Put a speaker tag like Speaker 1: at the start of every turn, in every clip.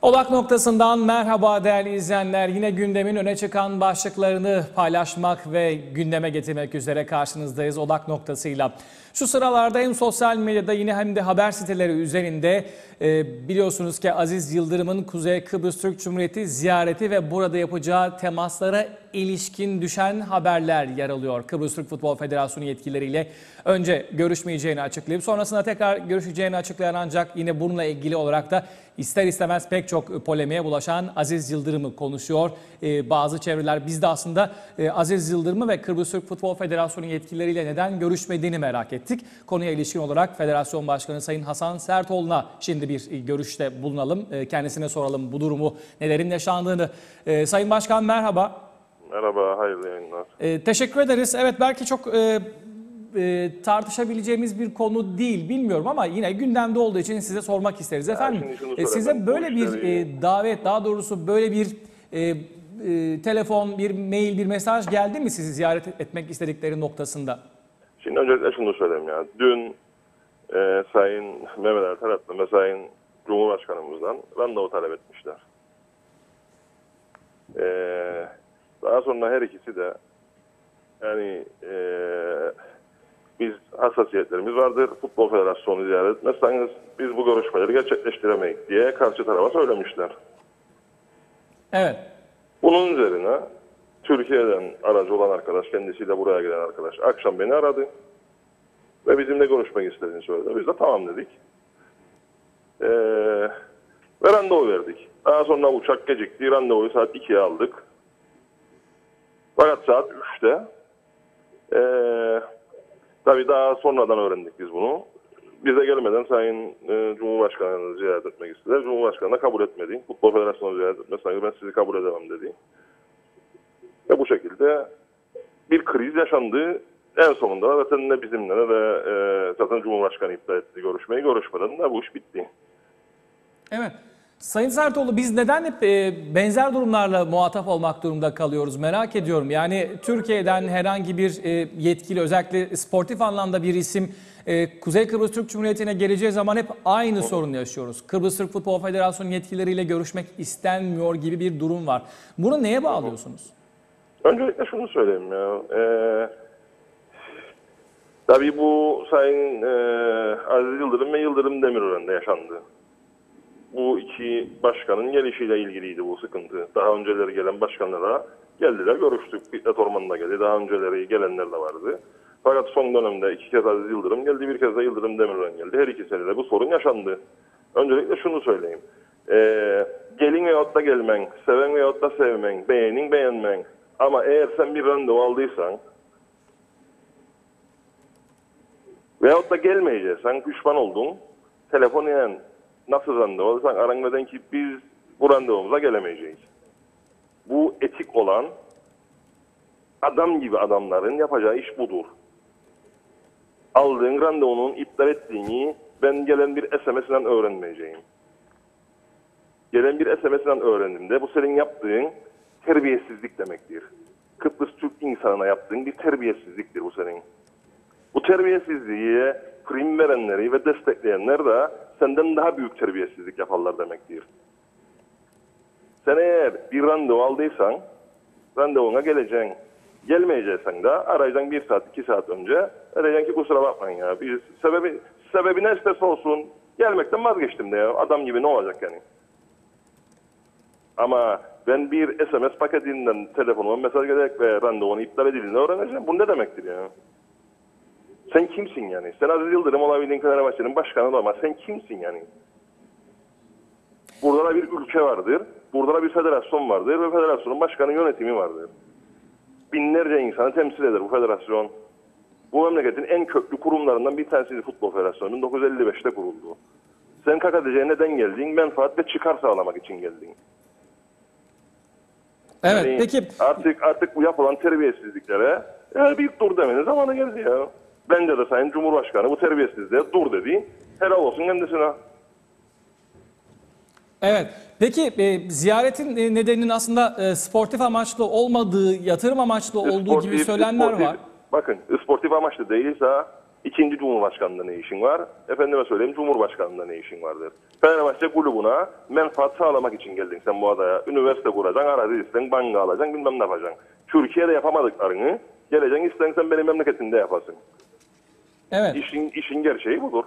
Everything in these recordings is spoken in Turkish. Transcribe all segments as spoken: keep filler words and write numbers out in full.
Speaker 1: Odak noktasından merhaba değerli izleyenler. Yine gündemin öne çıkan başlıklarını paylaşmak ve gündeme getirmek üzere karşınızdayız Odak noktasıyla. Şu sıralarda hem sosyal medyada yine hem de haber siteleri üzerinde e, biliyorsunuz ki Aziz Yıldırım'ın Kuzey Kıbrıs Türk Cumhuriyeti ziyareti ve burada yapacağı temaslara ilişkin düşen haberler yer alıyor. Kıbrıs Türk Futbol Federasyonu yetkilileriyle önce görüşmeyeceğini açıklayıp sonrasında tekrar görüşeceğini açıklayan, ancak yine bununla ilgili olarak da ister istemez pek çok polemiğe bulaşan Aziz Yıldırım'ı konuşuyor. Ee, bazı çevreler biz de aslında e, Aziz Yıldırım'ı ve Kıbrıs Türk Futbol Federasyonu yetkilileriyle neden görüşmediğini merak ettik. Konuya ilişkin olarak Federasyon Başkanı Sayın Hasan Sertoğlu'na şimdi bir görüşte bulunalım. E, kendisine soralım bu durumu, nelerin yaşandığını. E, Sayın Başkan merhaba.
Speaker 2: Merhaba, hayırlı yayınlar.
Speaker 1: E, teşekkür ederiz. Evet, belki çok e, e, tartışabileceğimiz bir konu değil, bilmiyorum ama yine gündemde olduğu için size sormak isteriz. Efendim, e, size böyle bir e, davet, daha doğrusu böyle bir e, e, telefon, bir mail, bir mesaj geldi mi sizi ziyaret etmek istedikleri noktasında?
Speaker 2: Şimdi öncelikle şunu söyleyeyim ya. Dün e, Sayın Mehmet Ertaratlı ve Sayın Cumhurbaşkanımızdan randevu talep etmişler. Eee Daha sonra her ikisi de yani e, biz hassasiyetlerimiz vardır. Futbol Federasyonu ziyaret etmezseniz biz bu görüşmeleri gerçekleştiremeyiz diye karşı tarafa söylemişler.
Speaker 1: Evet.
Speaker 2: Bunun üzerine Türkiye'den aracı olan arkadaş, kendisiyle buraya gelen arkadaş akşam beni aradı ve bizimle görüşmek istediğini söyledi. Biz de tamam dedik. E, ve randevu verdik. Daha sonra uçak gecikti. Randevuyu saat ikiye aldık. Fakat saat üçte ee, tabii daha sonradan öğrendik biz bunu. Bize gelmeden Sayın e, Cumhurbaşkanı'nı ziyaret etmek istediler. Cumhurbaşkanı da kabul etmedi. Futbol Federasyonu'nu ziyaret etmezseniz ben sizi kabul edemem dedi. Ve bu şekilde bir kriz yaşandı. En sonunda da zaten ne bizimle ne de e, zaten Cumhurbaşkanı iptal etti görüşmeyi. Görüşmeden de bu iş bitti.
Speaker 1: Evet. Sayın Sertoğlu, biz neden hep e, benzer durumlarla muhatap olmak durumunda kalıyoruz merak ediyorum. Yani Türkiye'den herhangi bir e, yetkili, özellikle sportif anlamda bir isim e, Kuzey Kıbrıs Türk Cumhuriyeti'ne geleceği zaman hep aynı sorunu yaşıyoruz. Kıbrıs Türk Futbol Federasyonu yetkilileriyle görüşmek istenmiyor gibi bir durum var. Bunu neye bağlıyorsunuz?
Speaker 2: Öncelikle şunu söyleyeyim ya. Ee, tabii bu Sayın e, Aziz Yıldırım ve Yıldırım Demirören'de yaşandı. Bu iki başkanın gelişiyle ilgiliydi bu sıkıntı. Daha önceleri gelen başkanlara geldiler, görüştük. Fitnat Ormanı'na geldi. Daha önceleri gelenler de vardı. Fakat son dönemde iki kez Aziz Yıldırım geldi, bir kez de Yıldırım Demirören geldi. Her ikisiyle de bu sorun yaşandı. Öncelikle şunu söyleyeyim. Ee, gelin veyahut da gelmen, seven veyahut da sevmen, beğenin beğenmen. Ama eğer sen bir randevu aldıysan veyahut da gelmeyeceksen, pişman oldun, telefon yani nasıl randevu alırsan aranmadan ki biz bu randevumuza gelemeyeceğiz. Bu etik olan adam gibi adamların yapacağı iş budur. Aldığın randevunun iptal ettiğini ben gelen bir S M S'den öğrenmeyeceğim. Gelen bir S M S'den öğrendiğimde bu senin yaptığın terbiyesizlik demektir. Kıbrıs Türk insanına yaptığın bir terbiyesizliktir bu senin. Bu terbiyesizliğe prim verenleri ve destekleyenler de senden daha büyük terbiyesizlik yaparlar demektir. Sen eğer bir randevu aldıysan, randevuna geleceksin. Gelmeyeceksen de arayacaksın bir saat, iki saat önce. Arayacaksın ki kusura bakmayın ya. Bir sebebi, sebebi ne isterse olsun. Gelmekten vazgeçtim de ya. Adam gibi ne olacak yani? Ama ben bir S M S paketinden telefonuma mesaj gelerek ve randevunu iptal edildiğini öğreneceğim. Bu ne demektir ya? Sen kimsin yani? Sen Aziz Yıldırım olabildiğin Fenerbahçe'nin başkanı ama sen kimsin yani? Burada da bir ülke vardır. Burada da bir federasyon vardır ve federasyonun başkanı yönetimi vardır. Binlerce insanı temsil eder bu federasyon. Bu memleketin en köklü kurumlarından bir tanesi Futbol Federasyonu bin dokuz yüz elli beşte kuruldu. Sen K K T C'ye neden geldin? Menfaat ve çıkar sağlamak için geldin.
Speaker 1: Evet,
Speaker 2: yani
Speaker 1: peki.
Speaker 2: Artık artık bu yapılan terbiyesizliklere e, bir dur demenin zamanı geldi ya. Bence de Sayın Cumhurbaşkanı bu terbiyesizliğe dur dedi. Helal olsun kendisine.
Speaker 1: Evet. Peki e, ziyaretin e, nedeninin aslında e, sportif amaçlı olmadığı, yatırım amaçlı olduğu
Speaker 2: sportif,
Speaker 1: gibi söylemler
Speaker 2: sportif,
Speaker 1: var.
Speaker 2: Bakın, sportif amaçlı değilse İkinci Cumhurbaşkanı'nda ne işin var? Efendime söyleyeyim Cumhurbaşkanı'nda ne işin vardır? Fenerbahçe kulübüne menfaat sağlamak için geldin sen bu adaya. Üniversite kuracaksın, arazi istedin, banka alacaksın, bilmem ne yapacaksın. Türkiye'de yapamadıklarını geleceksin istersen benim memleketinde yapasın.
Speaker 1: Evet.
Speaker 2: İşin, işin gerçeği budur.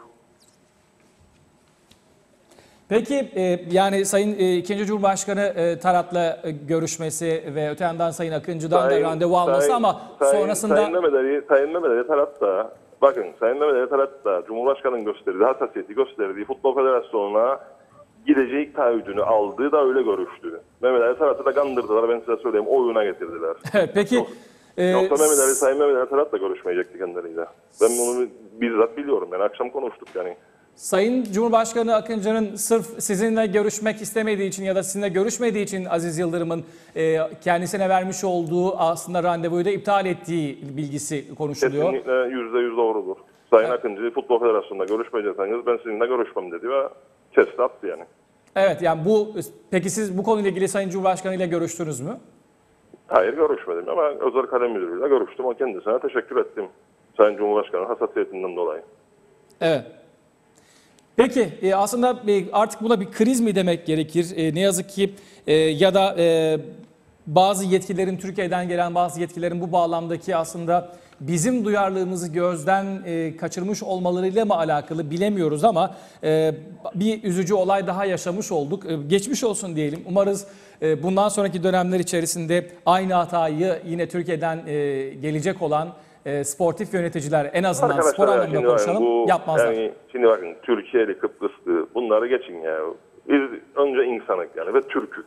Speaker 1: Peki e, yani Sayın e, ikinci Cumhurbaşkanı e, Tarat'la e, görüşmesi ve öte yandan Sayın Akıncı'dan da randevu alması
Speaker 2: sayın,
Speaker 1: ama
Speaker 2: sayın,
Speaker 1: sonrasında...
Speaker 2: Sayın Mehmet Ali, Sayın Mehmet Ali Tarat da, bakın Sayın Mehmet Ali Tarat da Cumhurbaşkanı'nın gösterdiği, hassasiyeti gösterdiği Futbol Federasyonu'na gidecek taahhüdünü aldığı da öyle görüştü. Mehmet Ali Tarat'ı da kandırdılar, ben size söyleyeyim, oyuna getirdiler.
Speaker 1: Peki...
Speaker 2: Yoksa,
Speaker 1: e,
Speaker 2: yoksa Mehmet Ali, Sayın Mehmet Ali Tarat da görüşmeyecekti kendileriyle. Ben bunu bizzat biliyorum, yani akşam konuştuk yani.
Speaker 1: Sayın Cumhurbaşkanı Akıncı'nın sırf sizinle görüşmek istemediği için ya da sizinle görüşmediği için Aziz Yıldırım'ın e, kendisine vermiş olduğu aslında randevuyu da iptal ettiği bilgisi konuşuluyor.
Speaker 2: Kesinlikle yüzde yüz doğrudur. Sayın evet. Akıncı Futbol Federasyonu'nda görüşmeyecekseniz ben sizinle görüşmem dedi ve kesti attı yani.
Speaker 1: Evet, yani bu peki siz bu konuyla ilgili Sayın Cumhurbaşkanı ile görüştünüz mü?
Speaker 2: Hayır, görüşmedim ama özel kalem müdürüyle görüştüm. O kendisine teşekkür ettim. Sayın Cumhurbaşkanı hassasiyetinden dolayı.
Speaker 1: Evet. Peki e, aslında e, artık buna bir kriz mi demek gerekir? E, ne yazık ki e, ya da e, bazı yetkililerin, Türkiye'den gelen bazı yetkililerin bu bağlamdaki aslında bizim duyarlılığımızı gözden e, kaçırmış olmalarıyla mı alakalı bilemiyoruz ama e, bir üzücü olay daha yaşamış olduk. E, geçmiş olsun diyelim. Umarız e, bundan sonraki dönemler içerisinde aynı hatayı yine Türkiye'den e, gelecek olan e, sportif yöneticiler en azından
Speaker 2: arkadaşlar
Speaker 1: spor
Speaker 2: ya,
Speaker 1: anlamında konuşalım
Speaker 2: bu,
Speaker 1: yapmazlar.
Speaker 2: Yani şimdi bakın Türkiye'li, Kıbrıslı bunları geçin ya. Biz önce insanık yani ve Türk'ük.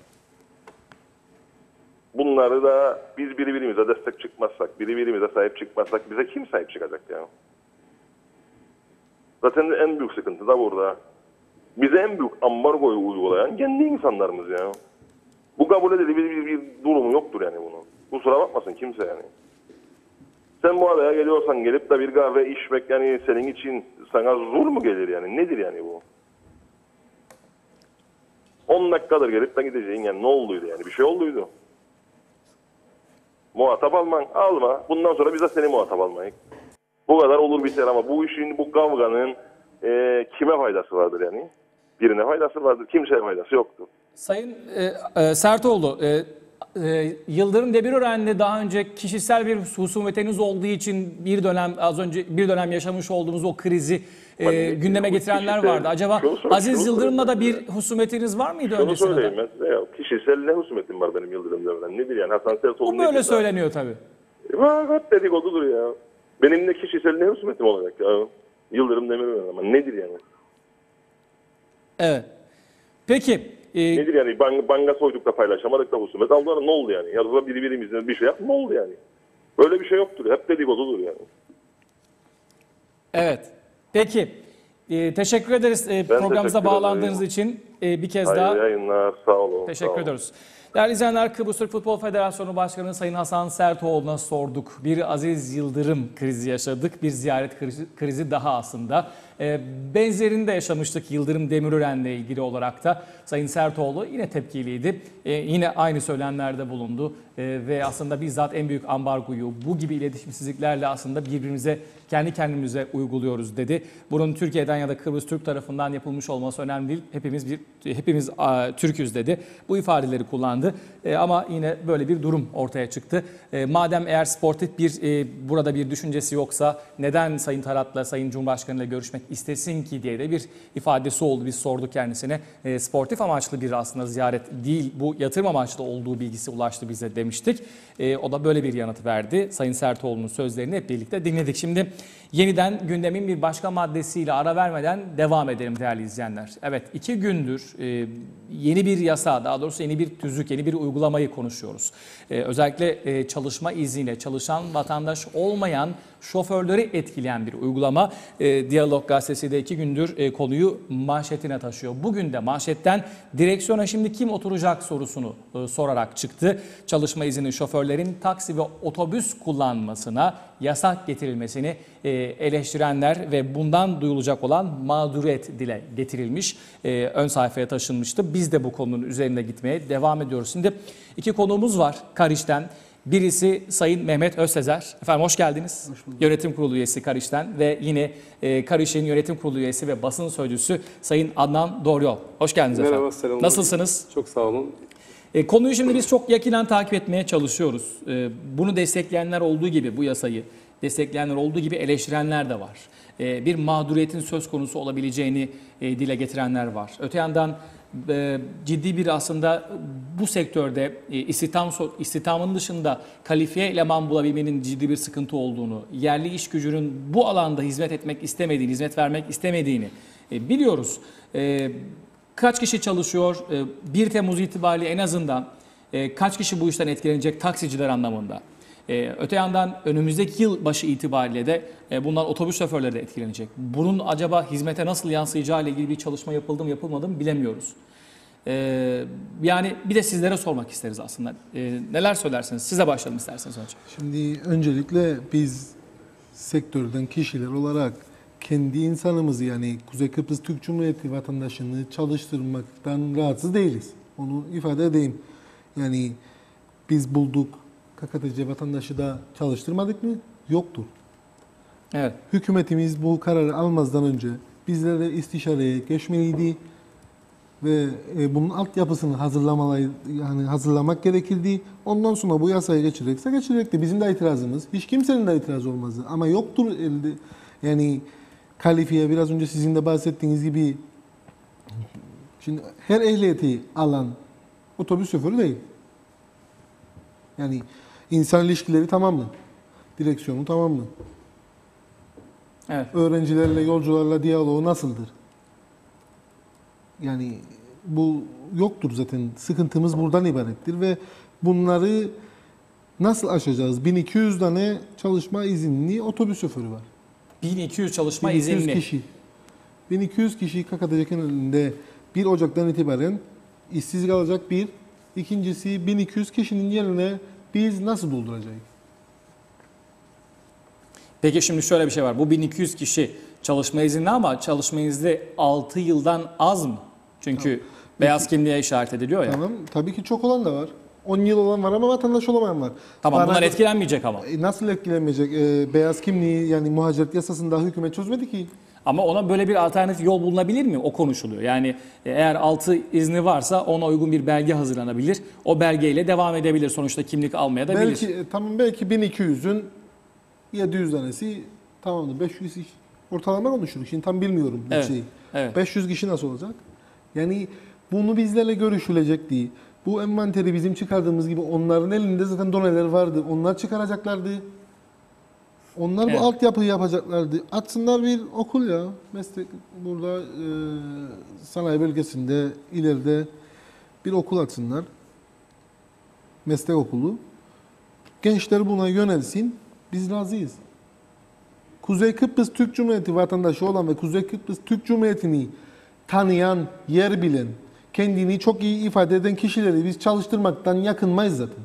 Speaker 2: Bunları da biz birbirimize destek çıkmazsak, birbirimize sahip çıkmazsak bize kim sahip çıkacak yani? Zaten en büyük sıkıntı da burada. Bize en büyük ambargoyu uygulayan kendi insanlarımız ya. Bu kabul edilebilir bir, bir, bir durumu yoktur yani bunun. Kusura bakmasın kimse yani. Sen bu adaya geliyorsan gelip de bir kahve içmek yani senin için sana zor mu gelir yani? Nedir yani bu? on dakikadır gelip de gideceğin yani ne olduydu yani? Bir şey olduydu. Muhatap alman, alma. Bundan sonra biz de seni muhatap almayız. Bu kadar olur biter ama bu işin, bu kavganın e, kime faydası vardır yani? Birine faydası vardır, kimseye faydası yoktur.
Speaker 1: Sayın e, e, Sertoğlu, e, e, Yıldırım Demirören'le daha önce kişisel bir husumetiniz olduğu için bir dönem az önce bir dönem yaşamış olduğumuz o krizi e, gündeme getirenler vardı. Acaba
Speaker 2: şunu,
Speaker 1: Aziz
Speaker 2: şunu
Speaker 1: Yıldırım'la da bir husumetiniz var mıydı
Speaker 2: şunu
Speaker 1: öncesinde?
Speaker 2: söyleyeyim ben size ya. Kişisel ne husumetim var benim Yıldırım Demirören? Nedir yani? Hasan Sertoğlu
Speaker 1: Bu böyle söyleniyor tabii.
Speaker 2: Vakat dedikodudur ya. Benim de kişisel ne husumetim olacak ya? Yıldırım Demirören ama nedir yani?
Speaker 1: Evet. Peki. E,
Speaker 2: nedir yani? Banga, banga soyduk da paylaşamadık da husumet. Aldılar ne oldu yani? Ya da birbirimizden bir şey yap ne oldu yani? Böyle bir şey yoktur. Hep dedikodudur yani.
Speaker 1: Evet. Peki. E, teşekkür ederiz e, programımıza
Speaker 2: teşekkür
Speaker 1: bağlandığınız
Speaker 2: ederim.
Speaker 1: için e, bir kez
Speaker 2: Hayırlı
Speaker 1: daha.
Speaker 2: yayınlar. Sağ olun.
Speaker 1: Teşekkür
Speaker 2: sağ olun.
Speaker 1: ediyoruz. Değerli izleyenler, Kıbrıs Türk Futbol Federasyonu Başkanı Sayın Hasan Sertoğlu'na sorduk. Bir Aziz Yıldırım krizi yaşadık. Bir ziyaret krizi, krizi daha aslında. E, benzerini de yaşamıştık Yıldırım Demirören'le ilgili olarak da. Sayın Sertoğlu yine tepkiliydi. E, yine aynı söylemlerde bulundu. E, ve aslında bizzat en büyük ambargoyu bu gibi iletişimsizliklerle aslında birbirimize kendi kendimize uyguluyoruz dedi. Bunun Türkiye'den ya da Kıbrıs Türk tarafından yapılmış olması önemli değil. Hepimiz bir hepimiz a, Türk'üz dedi. Bu ifadeleri kullandı. E, ama yine böyle bir durum ortaya çıktı. E, madem eğer sportif bir e, burada bir düşüncesi yoksa neden Sayın Tarat'la Sayın Cumhurbaşkanı ile görüşmek istesin ki diye de bir ifadesi oldu. Biz sorduk kendisine. E, sportif amaçlı bir aslında ziyaret değil, bu yatırım amaçlı olduğu bilgisi ulaştı bize demiştik. E, o da böyle bir yanıt verdi. Sayın Sertoğlu'nun sözlerini hep birlikte dinledik. Şimdi yeniden gündemin bir başka maddesiyle ara vermeden devam edelim değerli izleyenler. Evet, iki gündür e, yeni bir yasa, daha doğrusu yeni bir tüzük, yeni bir uygulamayı konuşuyoruz. E, özellikle e, çalışma izniyle çalışan vatandaş olmayan şoförleri etkileyen bir uygulama. E, Diyalog Gazetesi de iki gündür e, konuyu manşetine taşıyor. Bugün de manşetten direksiyona şimdi kim oturacak sorusunu e, sorarak çıktı. Çalışma izni şoförlerin taksi ve otobüs kullanmasına yasak getirilmesini e, eleştirenler ve bundan duyulacak olan mağduriyet dile getirilmiş. E, ön sayfaya taşınmıştı. Biz de bu konunun üzerinde gitmeye devam ediyoruz. Şimdi iki konuğumuz var Kariç'ten. Birisi Sayın Mehmet Özsezer. Efendim hoş geldiniz.
Speaker 3: Hoş bulduk.
Speaker 1: Yönetim Kurulu üyesi Kariş'ten ve yine e, Kariş'in yönetim kurulu üyesi ve basın sözcüsü Sayın Adnan Doğruyol. Hoş geldiniz efendim.
Speaker 3: Merhaba, selamlar.
Speaker 1: Nasılsınız?
Speaker 3: Çok sağ olun.
Speaker 1: E, konuyu şimdi biz çok yakinen takip etmeye çalışıyoruz. E, bunu destekleyenler olduğu gibi, bu yasayı destekleyenler olduğu gibi eleştirenler de var. E, bir mağduriyetin söz konusu olabileceğini e, dile getirenler var. Öte yandan e, ciddi bir aslında bu sektörde e, istihdam istihdamın dışında kalifiye eleman bulabilmenin ciddi bir sıkıntı olduğunu, yerli iş gücünün bu alanda hizmet etmek istemediğini, hizmet vermek istemediğini e, biliyoruz. E, Kaç kişi çalışıyor? bir Temmuz itibariyle en azından kaç kişi bu işten etkilenecek taksiciler anlamında? Öte yandan önümüzdeki yıl başı itibariyle de bundan otobüs şoförleri de etkilenecek. Bunun acaba hizmete nasıl yansıyacağı ile ilgili bir çalışma yapıldı mı yapılmadı mı bilemiyoruz. Yani bir de sizlere sormak isteriz aslında. Neler söylersiniz? Size başlayalım isterseniz önce.
Speaker 4: Şimdi öncelikle biz sektörden kişiler olarak kendi insanımızı yani Kuzey Kıbrıs Türk Cumhuriyeti vatandaşını çalıştırmaktan rahatsız değiliz. Onu ifade edeyim. Yani biz bulduk K K T C vatandaşı da çalıştırmadık mı? Yoktur.
Speaker 1: Evet.
Speaker 4: Hükümetimiz bu kararı almazdan önce bizlere istişareye geçmeliydi ve bunun altyapısını hazırlamalıydı, yani hazırlamak gerekirdi. Ondan sonra bu yasaya geçirecekse geçirecekti. Bizim de itirazımız, hiç kimsenin de itirazı olmazdı. Ama yoktur elde yani kalifiye biraz önce sizin de bahsettiğiniz gibi şimdi her ehliyeti alan otobüs şoförü değil. Yani insan ilişkileri tamam mı? Direksiyonu tamam mı?
Speaker 1: Evet.
Speaker 4: Öğrencilerle, yolcularla diyaloğu nasıldır? Yani bu yoktur zaten. Sıkıntımız buradan ibarettir ve bunları nasıl aşacağız? bin iki yüz tane çalışma izinli otobüs şoförü var.
Speaker 1: bin iki yüz çalışma
Speaker 4: bin iki yüz
Speaker 1: izinli.
Speaker 4: kişi. bin iki yüz kişi K K T C kenarında bir Ocak'tan itibaren işsiz kalacak bir. İkincisi bin iki yüz kişinin yerine biz nasıl dolduracağız?
Speaker 1: Peki şimdi şöyle bir şey var. Bu bin iki yüz kişi çalışma izinli ama çalışma izni altı yıldan az mı? Çünkü tamam. Beyaz kimliğe işaret ediliyor ya.
Speaker 4: Tamam. Tabii ki çok olan da var. on yıl olan var ama vatandaş olamayan var.
Speaker 1: Tamam
Speaker 4: Bana,
Speaker 1: bunlar etkilenmeyecek ama.
Speaker 4: Nasıl etkilenmeyecek? Ee, beyaz kimliği yani muhaciret yasasında hükümet çözmedi ki.
Speaker 1: Ama ona böyle bir alternatif yol bulunabilir mi? O konuşuluyor. Yani eğer altı izni varsa ona uygun bir belge hazırlanabilir. O belgeyle devam edebilir. Sonuçta kimlik almaya da bilir.
Speaker 4: Belki tamam belki bin iki yüzün yedi yüz tanesi tamamdır. beş yüz kişi ortalama konuşuruz. Şimdi tam bilmiyorum bu
Speaker 1: Evet,
Speaker 4: şeyi.
Speaker 1: evet.
Speaker 4: beş yüz kişi nasıl olacak? Yani bunu bizlerle görüşülecek diye. Bu envanteri bizim çıkardığımız gibi onların elinde zaten doneler vardı. Onlar çıkaracaklardı. Onlar
Speaker 1: Evet.
Speaker 4: bu altyapıyı yapacaklardı. Açsınlar bir okul ya. Meslek burada e, sanayi bölgesinde ileride bir okul açsınlar. Meslek okulu. Gençler buna yönelsin. Biz razıyız. Kuzey Kıbrıs Türk Cumhuriyeti vatandaşı olan ve Kuzey Kıbrıs Türk Cumhuriyeti'ni tanıyan, yer bilen, kendini çok iyi ifade eden kişileri biz çalıştırmaktan yakınmayız zaten.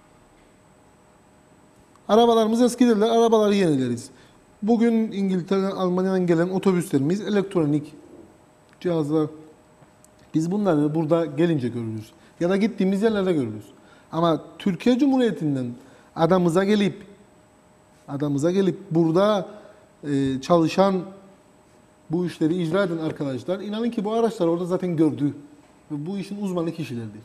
Speaker 4: Arabalarımız eskidirler, arabaları yenileriz. Bugün İngiltere'den, Almanya'dan gelen otobüslerimiz elektronik cihazlar. Biz bunları burada gelince görürüz. Ya da gittiğimiz yerlerde görürüz. Ama Türkiye Cumhuriyeti'nden adamıza gelip adamıza gelip burada e, çalışan bu işleri icra eden arkadaşlar inanın ki bu araçlar orada zaten gördü. Ve bu işin uzmanı kişilerdir.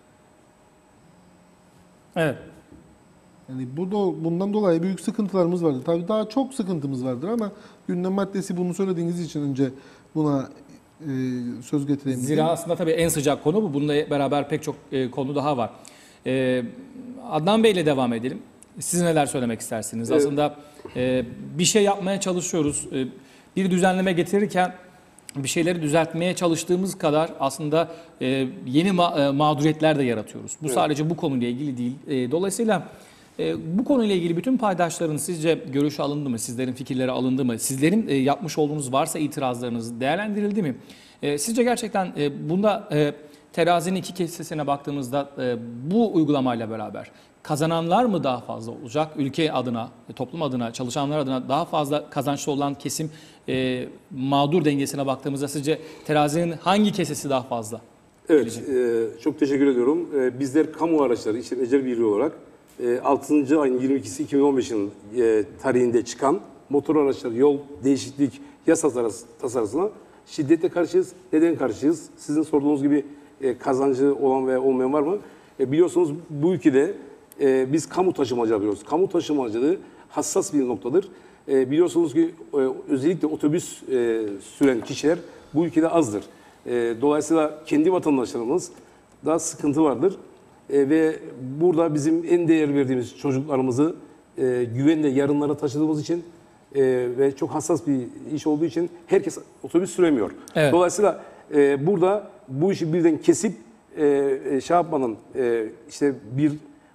Speaker 1: Evet.
Speaker 4: Yani bu da, bundan dolayı büyük sıkıntılarımız vardır. Tabii daha çok sıkıntımız vardır ama gündem maddesi bunu söylediğiniz için önce buna e, söz getireyim.
Speaker 1: Zira aslında tabii en sıcak konu bu. Bununla beraber pek çok e, konu daha var. E, Adnan Bey ile devam edelim. Siz neler söylemek istersiniz? Evet. Aslında e, bir şey yapmaya çalışıyoruz. E, bir düzenleme getirirken bir şeyleri düzeltmeye çalıştığımız kadar aslında e, yeni ma- e, mağduriyetler de yaratıyoruz. Bu evet. Sadece bu konuyla ilgili değil. E, dolayısıyla e, bu konuyla ilgili bütün paydaşların sizce görüşü alındı mı? Sizlerin fikirleri alındı mı? Sizlerin e, yapmış olduğunuz varsa itirazlarınız değerlendirildi mi? E, sizce gerçekten e, bunda e, terazinin iki kesesine baktığımızda e, bu uygulamayla beraber kazananlar mı daha fazla olacak? Ülke adına, toplum adına, çalışanlar adına daha fazla kazançlı olan kesim e, mağdur dengesine baktığımızda sizce terazinin hangi kesesi daha fazla?
Speaker 3: Evet, e, çok teşekkür ediyorum. E, bizler kamu araçları, işletmeciler birliği olarak e, altıncı ayın yirmi ikisi iki bin on beş'in e, tarihinde çıkan motor araçları yol değişiklik yasa tasarısına şiddetle karşıyız. Neden karşıyız? Sizin sorduğunuz gibi e, kazancı olan ve olmayan var mı? E, biliyorsunuz bu ülkede e, biz kamu taşımacılığı yapıyoruz. Kamu taşımacılığı hassas bir noktadır. E, biliyorsunuz ki e, özellikle otobüs e, süren kişiler bu ülkede azdır. E, dolayısıyla kendi vatandaşlarımız daha sıkıntı vardır. E, ve burada bizim en değer verdiğimiz çocuklarımızı e, güvenle yarınlara taşıdığımız için e, ve çok hassas bir iş olduğu için herkes otobüs süremiyor.
Speaker 1: Evet.
Speaker 3: Dolayısıyla e, burada bu işi birden kesip e, e, şey yapmanın e, işte bir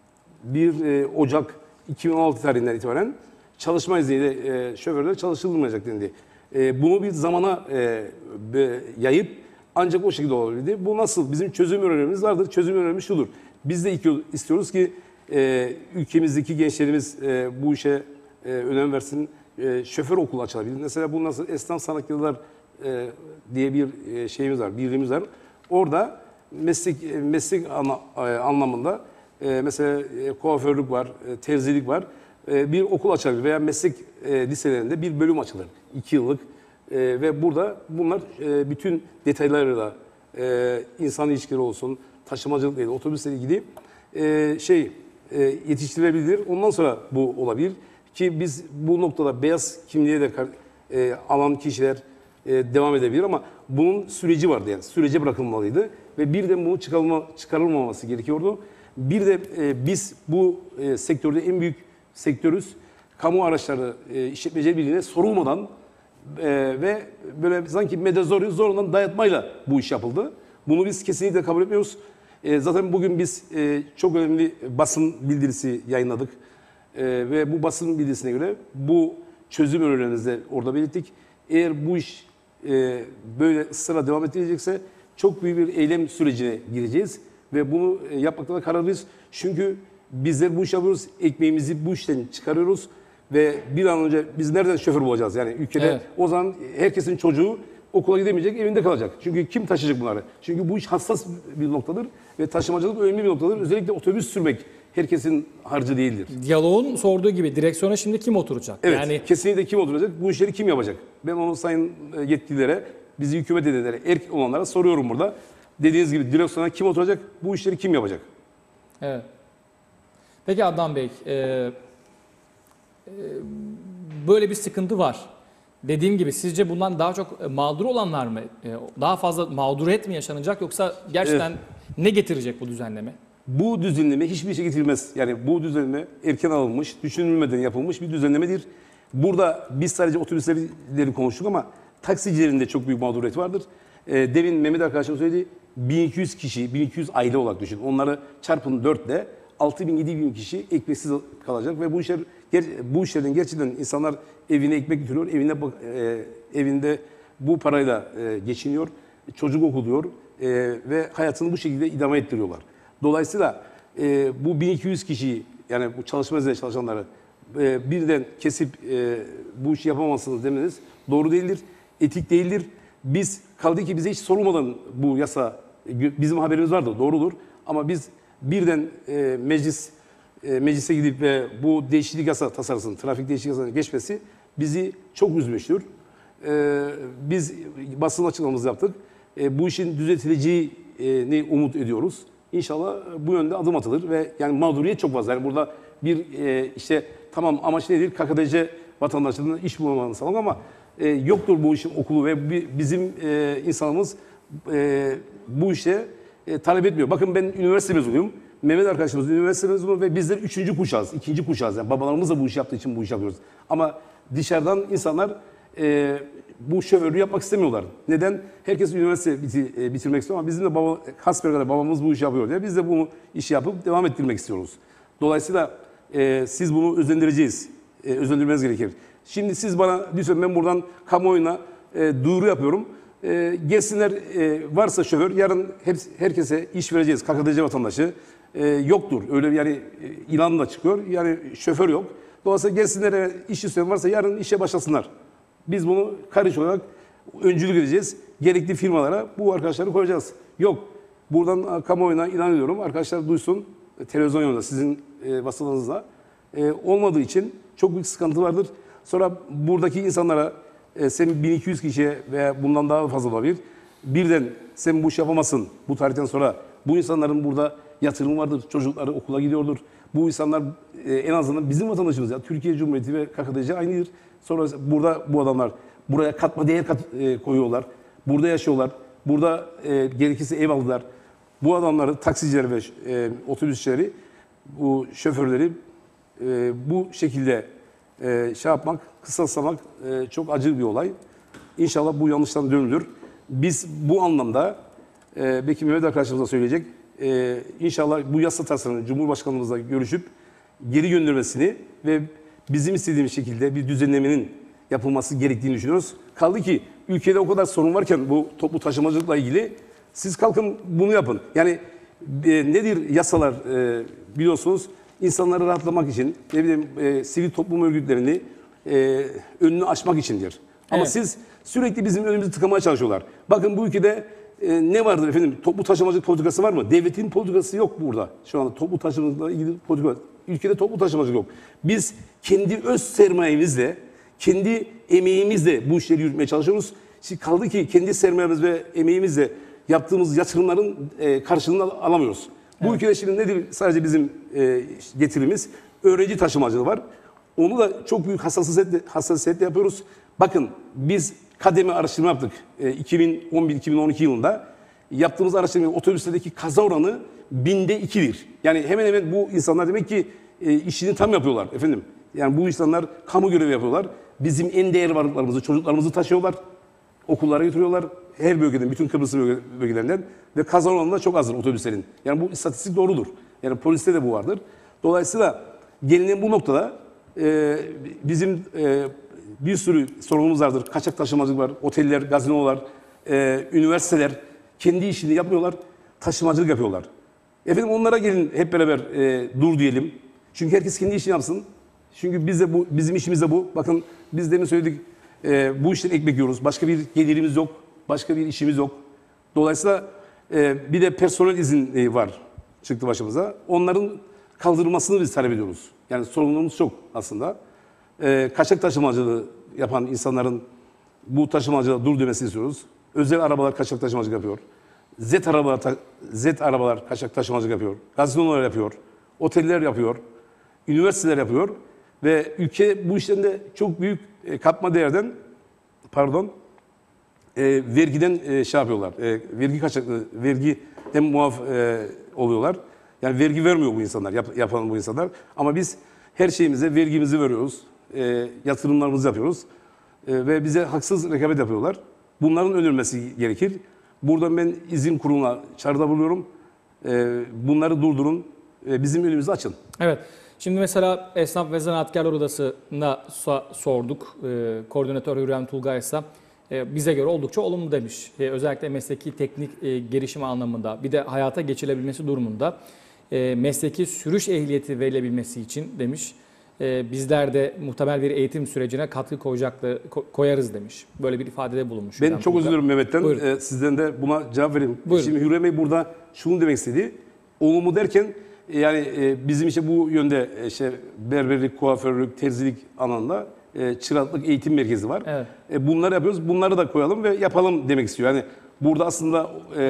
Speaker 3: bir e, Ocak iki bin on altı tarihinden itibaren çalışma izniyle e, şoförler çalıştırılmayacak dendi. E, bunu bir zamana e, be, yayıp ancak o şekilde olabildi. Bu nasıl? Bizim çözüm önerimiz vardır. Çözüm önerimiz şudur. Biz de istiyoruz ki e, ülkemizdeki gençlerimiz e, bu işe e, önem versin. E, şoför okulu açılabilir. Mesela bu nasıl? Esnaf sanatkarlar e, diye bir e, şeyimiz var, birliğimiz var. Orada meslek meslek ana, e, anlamında e, mesela e, kuaförlük var, e, terzilik var. E, bir okul açılabilir veya meslek e, liselerinde bir bölüm açılır. iki yıllık. E, ve burada bunlar e, bütün detaylarıyla e, insan ilişkileri olsun, taşımacılıkla ilgili, otobüsle ilgili e, şey e, yetiştirilebilir. Ondan sonra bu olabilir. Ki biz bu noktada beyaz kimliğe de e, alan kişiler e, devam edebilir ama bunun süreci vardı yani. Sürece bırakılmalıydı ve birden bunu çıkarılma, çıkarılmaması gerekiyordu. Bir de e, biz bu e, sektörde en büyük sektörüz. Kamu araçları e, işletmeciler birliğine sorulmadan e, ve böyle sanki medazori zorundan dayatmayla bu iş yapıldı. Bunu biz kesinlikle kabul etmiyoruz. E, zaten bugün biz e, çok önemli basın bildirisi yayınladık. E, ve bu basın bildirisine göre bu çözüm önerilerimizi de orada belirttik. Eğer bu iş e, böyle ısrarla devam edilecekse çok büyük bir eylem sürecine gireceğiz. Ve bunu e, yapmakta da kararlıyız. Çünkü bizler bu iş yapıyoruz, ekmeğimizi bu işten çıkarıyoruz. Ve bir an önce biz nereden şoför bulacağız? Yani ülkede
Speaker 1: Evet.
Speaker 3: o zaman herkesin çocuğu okula gidemeyecek, evinde kalacak. Çünkü kim taşıyacak bunları? Çünkü bu iş hassas bir noktadır ve taşımacılık önemli bir noktadır. Özellikle otobüs sürmek herkesin harcı değildir.
Speaker 1: Diyaloğun sorduğu gibi direksiyona şimdi kim oturacak?
Speaker 3: Evet,
Speaker 1: Yani
Speaker 3: kesinlikle kim oturacak? Bu işleri kim yapacak? Ben onu sayın yetkililere, bizi hükümet edenlere, erk olanlara soruyorum burada. Dediğiniz gibi direksiyona kim oturacak? Bu işleri kim yapacak?
Speaker 1: evet. Peki Adnan Bey, e, e, böyle bir sıkıntı var. Dediğim gibi sizce bundan daha çok mağdur olanlar mı? E, daha fazla mağduriyet mi yaşanacak yoksa gerçekten ne getirecek bu düzenleme?
Speaker 3: Bu düzenleme hiçbir şey getirmez. Yani bu düzenleme erken alınmış, düşünülmeden yapılmış bir düzenlemedir. Burada biz sadece otobüsleri konuştuk ama taksicilerin de çok büyük mağduriyeti vardır. E, demin Mehmet arkadaşım söyledi, bin iki yüz kişi, bin iki yüz aile olarak düşün. Onları çarpın dörtle altı bin yedi bin kişi ekmeksiz kalacak ve bu işler bu işlerden gerçekten insanlar evine ekmek götürüyor, evinde e, evinde bu parayla e, geçiniyor, çocuk okuluyor e, ve hayatını bu şekilde idame ettiriyorlar. Dolayısıyla e, bu bin iki yüz kişiyi yani bu çalışma izniyle çalışanları e, birden kesip e, bu işi yapamazsınız demeniz doğru değildir, etik değildir. Biz kaldı ki bize hiç sorulmadan bu yasa bizim haberimiz vardı, doğrudur ama biz birden e, meclis e, meclise gidip ve bu değişiklik yasa tasarısının, trafik değişiklik yasasının geçmesi bizi çok üzmüştür. E, biz basın açıklamamızı yaptık. E, bu işin düzeltileceğini umut ediyoruz. İnşallah bu yönde adım atılır ve yani mağduriyet çok fazla. Yani burada bir e, işte tamam amaç nedir? K K D C vatandaşlarının iş bulamalarını sağlamak ama e, yoktur bu işin okulu ve bi, bizim e, insanımız e, bu işe e, talep etmiyor. Bakın ben üniversite mezunuyum. Mehmet arkadaşımız üniversite mezunu ve bizler üçüncü kuşağız, ikinci kuşağız. Yani babalarımız da bu işi yaptığı için bu işi yapıyoruz. Ama dışarıdan insanlar e, bu şoförlüğü yapmak istemiyorlar. Neden? Herkes üniversite biti, e, bitirmek istiyor ama bizim de baba, hasbelkader babamız bu işi yapıyor diye biz de bunu işi yapıp devam ettirmek istiyoruz. Dolayısıyla e, siz bunu özendireceğiz. E, özendirmeniz gerekir. Şimdi siz bana lütfen ben buradan kamuoyuna e, duyuru yapıyorum. E, gelsinler e, varsa şoför yarın hepsi, herkese iş vereceğiz. K K D C vatandaşı e, yoktur. Öyle yani e, ilan da çıkıyor. Yani şoför yok. Dolayısıyla gelsinler iş isteyen varsa yarın işe başlasınlar. Biz bunu karış olarak öncülük edeceğiz. Gerekli firmalara bu arkadaşları koyacağız. Yok. Buradan kamuoyuna ilan ediyorum. Arkadaşlar duysun. televizyonda sizin e, vasıtanızda e, olmadığı için çok büyük sıkıntı vardır. Sonra buradaki insanlara e, sen bin iki yüz kişiye veya bundan daha fazla olabilir. Birden sen bu iş yapamazsın bu tarihten sonra. Bu insanların burada yatırım vardır. Çocukları okula gidiyordur. Bu insanlar e, en azından bizim vatandaşımız ya. Türkiye Cumhuriyeti ve K K T C aynıdır. Sonra burada bu adamlar buraya katma değer kat, e, koyuyorlar. Burada yaşıyorlar. Burada e, gerekirse ev aldılar. Bu adamları, taksicileri ve e, otobüsçileri, bu şoförleri e, bu şekilde e, şey yapmak, kısaltmak e, çok acı bir olay. İnşallah bu yanlıştan dönülür. Biz bu anlamda, e, belki Mehmet arkadaşımıza söyleyecek, e, inşallah bu yasa tasarını Cumhurbaşkanımızla görüşüp geri göndermesini ve bizim istediğimiz şekilde bir düzenlemenin yapılması gerektiğini düşünüyoruz. Kaldı ki ülkede o kadar sorun varken bu toplu taşımacılıkla ilgili siz kalkın bunu yapın. Yani e, nedir yasalar e, biliyorsunuz insanları rahatlamak için, ne bileyim e, sivil toplum örgütlerini e, önünü açmak içindir. Ama
Speaker 1: Evet.
Speaker 3: siz sürekli bizim önümüzü tıkamaya çalışıyorlar. Bakın bu ülkede e, ne vardır efendim? Toplu taşımacılık politikası var mı? Devletin politikası yok burada. Şu anda toplu taşımacılıkla ilgili politika. Ülkede toplu taşımacılık yok. Biz kendi öz sermayemizle, kendi emeğimizle bu işleri yürütmeye çalışıyoruz. Şimdi kaldı ki kendi sermayemiz ve emeğimizle yaptığımız yatırımların e, karşılığını al- alamıyoruz. Bu
Speaker 1: Evet.
Speaker 3: ülkede şimdi nedir sadece bizim e, getirimiz? Öğrenci taşımacılığı var. Onu da çok büyük hassasiyetle, hassasiyetle yapıyoruz. Bakın biz kademe araştırma yaptık. E, iki bin on bir iki bin on iki yılında yaptığımız araştırma otobüslerdeki kaza oranı binde ikidir. Yani hemen hemen bu insanlar demek ki e, işini tam yapıyorlar efendim. Yani bu insanlar kamu görevi yapıyorlar. Bizim en değerli varlıklarımızı, çocuklarımızı taşıyorlar. Okullara götürüyorlar. Her bölgeden, bütün Kıbrıs bölge- bölgelerinden ve kaza oranı da çok azdır otobüslerin. Yani bu istatistik doğrudur. Yani poliste de bu vardır. Dolayısıyla gelinen bu noktada e, bizim e, bir sürü sorunumuz vardır. Kaçak taşımacılık var, oteller, gazinolar, e, üniversiteler kendi işini yapmıyorlar, taşımacılık yapıyorlar. Efendim onlara gelin hep beraber e, dur diyelim. Çünkü herkes kendi işini yapsın. Çünkü biz de bu, bizim işimiz de bu. Bakın biz demin söyledik, e, bu işten ekmek yiyoruz. Başka bir gelirimiz yok, başka bir işimiz yok. Dolayısıyla e, bir de personel izin e, var çıktı başımıza. Onların kaldırılmasını biz talep ediyoruz. Yani sorunumuz çok aslında. E, kaçak taşımacılığı yapan insanların bu taşımacılığa dur demesini istiyoruz. Özel arabalar kaçak taşımacılık yapıyor. Z arabalar, ta- Z arabalar kaçak taşımacılık yapıyor. Gazinolar yapıyor. Oteller yapıyor. Üniversiteler yapıyor. Ve ülke bu işten de çok büyük e, katma değerden, pardon, e, vergiden e, şey yapıyorlar. E, vergi kaçaklı, vergiden muaf e, oluyorlar. Yani vergi vermiyor bu insanlar, yap, yapan bu insanlar. Ama biz her şeyimize vergimizi veriyoruz. E, yatırımlarımızı yapıyoruz. E, ve bize haksız rekabet yapıyorlar. Bunların önlenmesi gerekir. Buradan ben izin kuruluna çağrıda bulunuyorum. E, bunları durdurun. E, bizim önümüzü açın.
Speaker 1: Evet. Şimdi mesela Esnaf ve Zanaatkarlar Odası'na so- sorduk. Ee, koordinatör Hürrem Tulgay ise e, bize göre oldukça olumlu demiş. E, özellikle mesleki teknik e, gelişimi anlamında, bir de hayata geçilebilmesi durumunda e, mesleki sürüş ehliyeti verilebilmesi için demiş. E, bizler de muhtemel bir eğitim sürecine katkı koyacaklı, ko- koyarız demiş. Böyle bir ifadede bulunmuş.
Speaker 3: Ben
Speaker 1: Hürrem
Speaker 3: çok
Speaker 1: Tulgay.
Speaker 3: özür dilerim Mehmet'ten.
Speaker 1: Buyurun.
Speaker 3: Ee, sizden de buna cevap vereyim.
Speaker 1: Buyurun.
Speaker 3: Şimdi Hürrem Bey burada şunu demek istedi. Olumlu derken e, yani e, bizim işte bu yönde e, işte berberlik, kuaförlük, terzilik alanında e, çıraklık eğitim merkezi var.
Speaker 1: Evet.
Speaker 3: E, bunları yapıyoruz. Bunları da koyalım ve yapalım demek istiyor. Yani burada aslında e,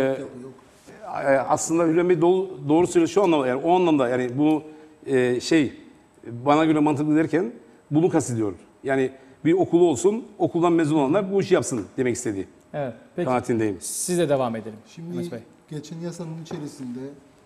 Speaker 3: e, aslında Hürrem Bey doğru, doğru söylüyor şu anlamda, yani o anlamda yani bu e, şey bana göre mantıklı derken bunu kastediyor. Yani bir okulu olsun, okuldan mezun olanlar bu işi yapsın demek istediği
Speaker 1: Evet. Peki.
Speaker 3: kanaatindeyim.
Speaker 1: Size devam edelim.
Speaker 4: Şimdi
Speaker 1: Mehmet Bey.
Speaker 4: geçen yasanın içerisinde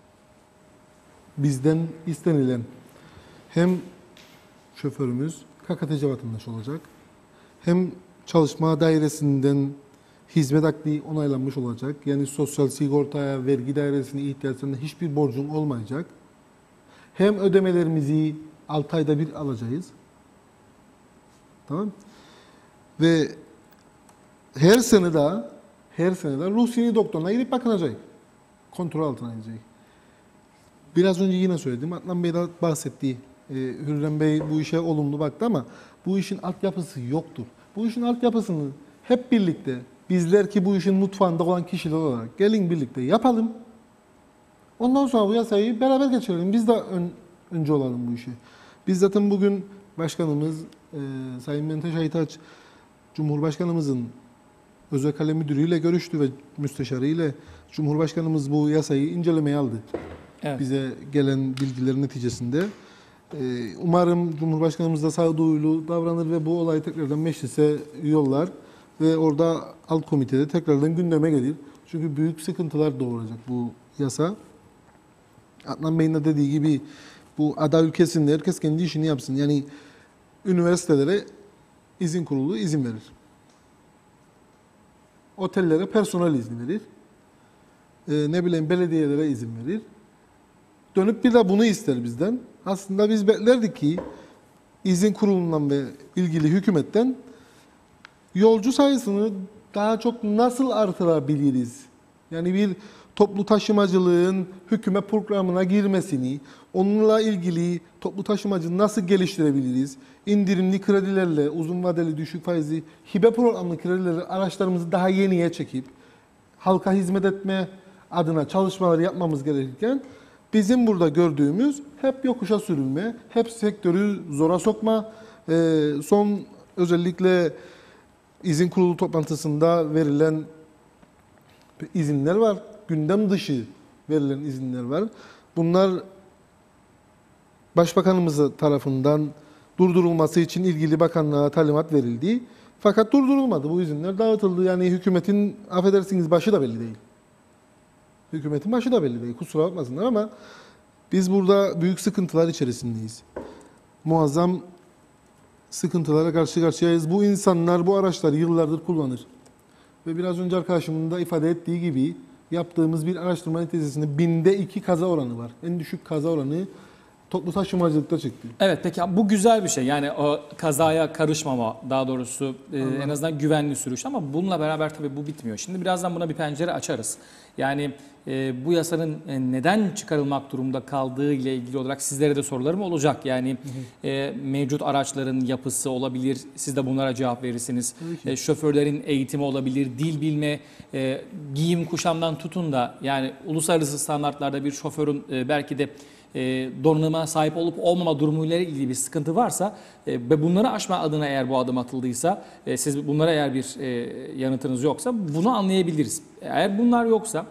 Speaker 4: bizden istenilen hem şoförümüz K K T C vatandaşı olacak, hem çalışma dairesinden hizmet akdi onaylanmış olacak. Yani sosyal sigortaya, vergi dairesine ihtiyaçlarında hiçbir borcun olmayacak. Hem ödemelerimizi altı ayda bir alacağız. Tamam. Ve her sene daha her sene de ruhsani doktoruna gidip bakılacak. Kontrol altına alınacak. Biraz önce yine söyledim. Adnan Bey de bahsettiği e, Hürrem Bey bu işe olumlu baktı ama bu işin altyapısı yoktur. Bu işin altyapısını hep birlikte bizler ki bu işin mutfağında olan kişiler olarak gelin birlikte yapalım. Ondan sonra bu yasayı beraber geçirelim. Biz de ön, önce olalım bu işe. Biz zaten bugün Başkanımız e, Sayın Menteş Aytaç, Cumhurbaşkanımızın özel kalem müdürüyle görüştü ve müsteşarı ile Cumhurbaşkanımız bu yasayı incelemeye aldı.
Speaker 1: Evet.
Speaker 4: Bize gelen bilgilerin neticesinde. E, umarım Cumhurbaşkanımız da sağduyulu davranır ve bu olayı tekrardan meclise yollar ve orada alt komitede tekrardan gündeme gelir. Çünkü büyük sıkıntılar doğuracak bu yasa. Adnan Bey'in de dediği gibi bu ada ülkesinde herkes kendi işini yapsın. Yani üniversitelere izin kurulu izin verir. Otellere personel izni verir. Ee, ne bileyim belediyelere izin verir. Dönüp bir de bunu ister bizden. Aslında biz beklerdik ki izin kurulundan ve ilgili hükümetten yolcu sayısını daha çok nasıl artırabiliriz? Yani bir toplu taşımacılığın hükümet programına girmesini, onunla ilgili toplu taşımacılığı nasıl geliştirebiliriz? İndirimli kredilerle, uzun vadeli düşük faizli hibe programlı kredilerle araçlarımızı daha yeniye çekip halka hizmet etme adına çalışmalar yapmamız gerekirken bizim burada gördüğümüz hep yokuşa sürülme, hep sektörü zora sokma, e, son özellikle izin kurulu toplantısında verilen izinler var. Gündem dışı verilen izinler var. Bunlar Başbakanımız tarafından durdurulması için ilgili bakanlığa talimat verildi. Fakat durdurulmadı. Bu izinler dağıtıldı. Yani hükümetin, affedersiniz, başı da belli değil. Hükümetin başı da belli değil. Kusura bakmasınlar ama biz burada büyük sıkıntılar içerisindeyiz. Muazzam sıkıntılara karşı karşıyayız. Bu insanlar bu araçları yıllardır kullanır. Ve biraz önce arkadaşımın da ifade ettiği gibi yaptığımız bir araştırma neticesinde binde iki kaza oranı var. En düşük kaza oranı toplu taşımacılıkta çıktı.
Speaker 1: Evet, peki bu güzel bir şey. Yani o kazaya karışmama, daha doğrusu e, en azından güvenli sürüş, ama bununla beraber tabii bu bitmiyor. Şimdi birazdan buna bir pencere açarız. Yani e, bu yasanın e, neden çıkarılmak durumunda kaldığı ile ilgili olarak sizlere de sorularım olacak. Yani e, mevcut araçların yapısı olabilir, siz de bunlara cevap verirsiniz. E, şoförlerin eğitimi olabilir, dil bilme, e, giyim kuşamdan tutun da yani uluslararası standartlarda bir şoförün e, belki de E, donanıma sahip olup olmama durumuyla ilgili bir sıkıntı varsa e, ve bunları aşma adına eğer bu adım atıldıysa, e, siz bunlara eğer bir e, yanıtınız yoksa bunu anlayabiliriz. Eğer bunlar yoksa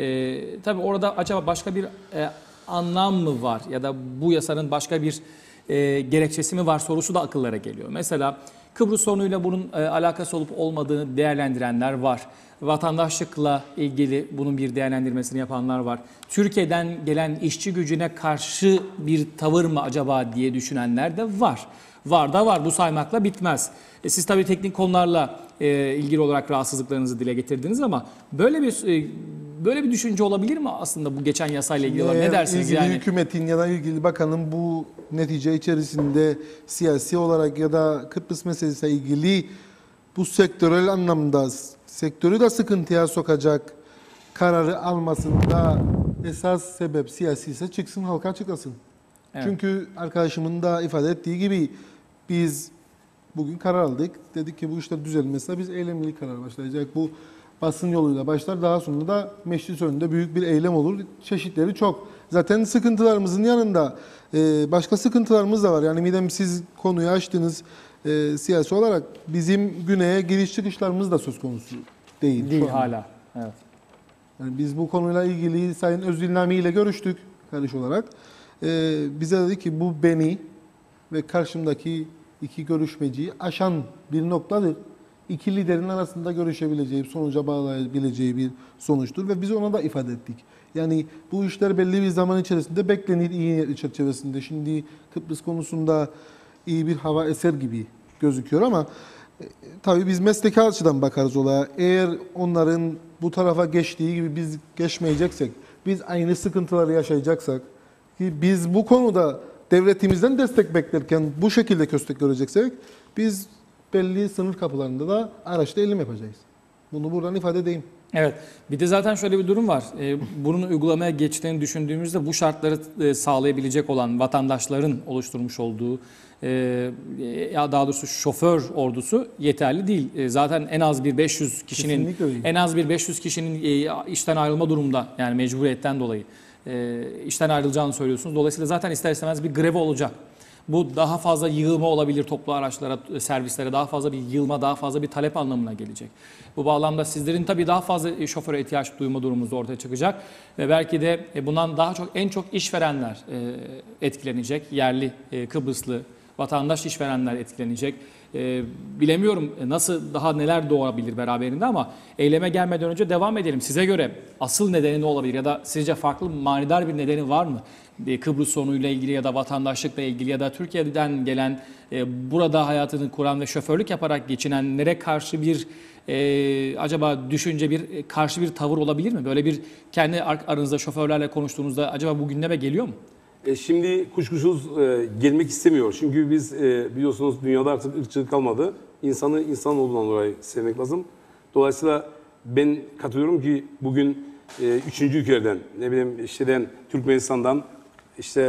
Speaker 1: e, tabii orada acaba başka bir e, anlam mı var ya da bu yasanın başka bir e, gerekçesi mi var sorusu da akıllara geliyor. Mesela Kıbrıs sorunuyla bunun e, alakası olup olmadığını değerlendirenler var. Vatandaşlıkla ilgili bunun bir değerlendirmesini yapanlar var. Türkiye'den gelen işçi gücüne karşı bir tavır mı acaba diye düşünenler de var. Var da var, bu saymakla bitmez. E siz tabii teknik konularla e, ilgili olarak rahatsızlıklarınızı dile getirdiniz ama böyle bir e, böyle bir düşünce olabilir mi aslında bu geçen yasayla ilgili olarak? Ne dersiniz
Speaker 4: ilgili
Speaker 1: yani?
Speaker 4: hükümetin ya da ilgili bakanın bu netice içerisinde siyasi olarak ya da Kıbrıs meselesiyle ilgili bu sektörel anlamda sektörü de sıkıntıya sokacak kararı almasında esas sebep siyasi ise çıksın halka açıklasın.
Speaker 1: Evet.
Speaker 4: Çünkü arkadaşımın da ifade ettiği gibi biz bugün karar aldık. Dedik ki bu işler düzelmezse biz eylemli karar başlayacak. Bu basın yoluyla başlar. Daha sonra da meclis önünde büyük bir eylem olur. Çeşitleri çok. Zaten sıkıntılarımızın yanında başka sıkıntılarımız da var. Yani midem siz konuyu açtınız. E, siyasi olarak bizim güneye giriş çıkışlarımız da söz konusu değil.
Speaker 1: Değil
Speaker 4: şu anda.
Speaker 1: hala. Evet.
Speaker 4: Yani biz bu konuyla ilgili Sayın Özdilnami ile görüştük karış olarak. E, bize dedi ki bu beni ve karşımdaki iki görüşmeciyi aşan bir noktadır. İki liderin arasında görüşebileceği, sonuca bağlayabileceği bir sonuçtur ve biz ona da ifade ettik. Yani bu işler belli bir zaman içerisinde beklenir iyi niyetli çerçevesinde. Şimdi Kıbrıs konusunda iyi bir hava eser gibi gözüküyor ama e, tabii biz mesleki açıdan bakarız olaya. Eğer onların bu tarafa geçtiği gibi biz geçmeyeceksek, biz aynı sıkıntıları yaşayacaksak, ki biz bu konuda devletimizden destek beklerken bu şekilde köstek göreceksek, biz belli sınır kapılarında da araçta eylem yapacağız. Bunu buradan ifade edeyim.
Speaker 1: Evet. Bir de zaten şöyle bir durum var. Ee, bunun uygulamaya geçtiğini düşündüğümüzde bu şartları e, sağlayabilecek olan vatandaşların oluşturmuş olduğu e, ya daha doğrusu şoför ordusu yeterli değil. E, zaten en az bir beş yüz kişinin
Speaker 4: Kesinlikle değil.
Speaker 1: en az bir beş yüz kişinin e, işten ayrılma durumunda, yani mecburiyetten dolayı e, işten ayrılacağını söylüyorsunuz. Dolayısıyla zaten ister istemez bir grev olacak. Bu daha fazla yığılma olabilir toplu araçlara, servislere, daha fazla bir yığılma, daha fazla bir talep anlamına gelecek. Bu bağlamda sizlerin tabii daha fazla şoföre ihtiyaç duyma durumunuz ortaya çıkacak. Ve belki de bundan daha çok en çok işverenler etkilenecek. Yerli, Kıbrıslı, vatandaş işverenler etkilenecek. Ee, bilemiyorum nasıl daha neler doğabilir beraberinde ama eyleme gelmeden önce devam edelim. Size göre asıl nedeni ne olabilir ya da sizce farklı manidar bir nedeni var mı? Ee, Kıbrıs sorunuyla ilgili ya da vatandaşlıkla ilgili ya da Türkiye'den gelen e, burada hayatını kuran ve şoförlük yaparak geçinenlere karşı bir e, acaba düşünce bir karşı bir tavır olabilir mi? Böyle bir kendi aranızda şoförlerle konuştuğunuzda acaba bu gündeme geliyor mu?
Speaker 3: E şimdi kuşkusuz e, gelmek istemiyor. Çünkü biz e, biliyorsunuz dünyada artık ırkçılık kalmadı. İnsanı insan olduğundan dolayı sevmek lazım. Dolayısıyla ben katılıyorum ki bugün e, üçüncü ülkelerden, ne bileyim şeyden, Türkmenistan'dan, işte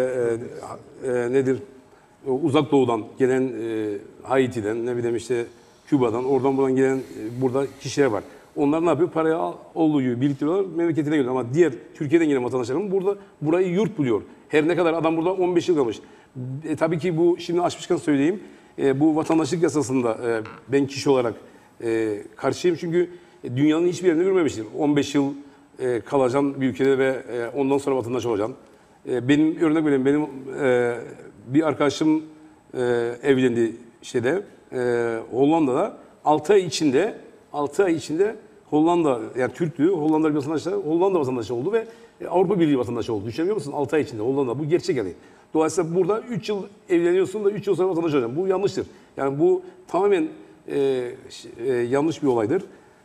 Speaker 3: e, e, nedir, Uzak Doğu'dan gelen, e, Haiti'den, ne bileyim işte Küba'dan, oradan buradan gelen e, burada kişiler var. Onlar ne yapıyor? Parayı al, olduğu gibi biriktiriyorlar, memleketine geliyor. Ama diğer Türkiye'den gelen vatandaşlarım burada burayı yurt buluyor. Her ne kadar adam burada on beş yıl kalmış. E, tabii ki bu şimdi açmışken söyleyeyim. E, bu vatandaşlık yasasında e, ben kişi olarak e, karşıyım. Çünkü dünyanın hiçbir yerinde görmemiştim. on beş yıl e, kalacağım bir ülkede ve e, ondan sonra vatandaş olacağım. E, benim örnek vereyim. Benim e, bir arkadaşım e, evlendi şeyde e, Hollanda'da. altı ay içinde altı ay içinde Hollanda, yani Türklüğü, Hollanda bir vatandaşı, Hollanda vatandaşı oldu ve Avrupa Birliği vatandaşı oldu. Düşünebiliyor musun? altı ay içinde Hollanda. Bu gerçek yani. Dolayısıyla burada üç yıl evleniyorsun da üç yıl sonra vatandaş olacaksın. Bu yanlıştır. Yani bu tamamen e, e, yanlış bir olaydır.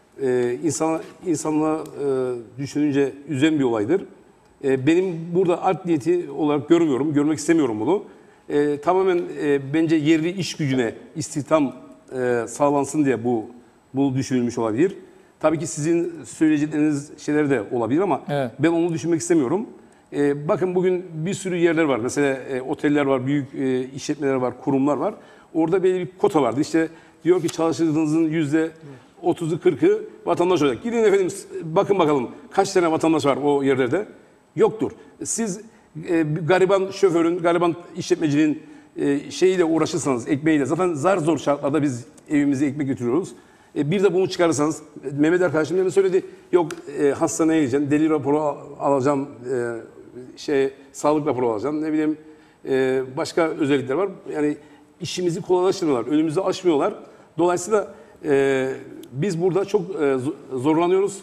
Speaker 3: E, insana, insanla e, düşününce üzen bir olaydır. E, benim burada art niyeti olarak görmüyorum, görmek istemiyorum bunu. E, tamamen e, bence yerli iş gücüne istihdam e, sağlansın diye bu bu düşünülmüş olabilir. Tabii ki sizin söyleyecekleriniz şeyler de olabilir ama
Speaker 1: evet,
Speaker 3: ben onu düşünmek istemiyorum. Ee, bakın bugün bir sürü yerler var. Mesela e, oteller var, büyük e, işletmeler var, kurumlar var. Orada belli bir kota vardı. İşte diyor ki çalıştığınızın yüzde otuzu kırkı vatandaş olacak. Gidin efendim bakın bakalım kaç tane vatandaş var o yerlerde. Yoktur. Siz e, bir gariban şoförün, gariban işletmecinin e, şeyiyle uğraşırsanız, ekmeğiyle zaten zar zor şartlarda biz evimize ekmek götürüyoruz. E, bir de bunu çıkarırsanız, Mehmet arkadaşım demin söyledi, yok e, hastaneye gideceğim, deli raporu al- alacağım, e, şey sağlık raporu alacağım, ne bileyim e, başka özellikler var. Yani işimizi kolaylaştırmıyorlar, önümüzü açmıyorlar. Dolayısıyla e, biz burada çok e, zorlanıyoruz.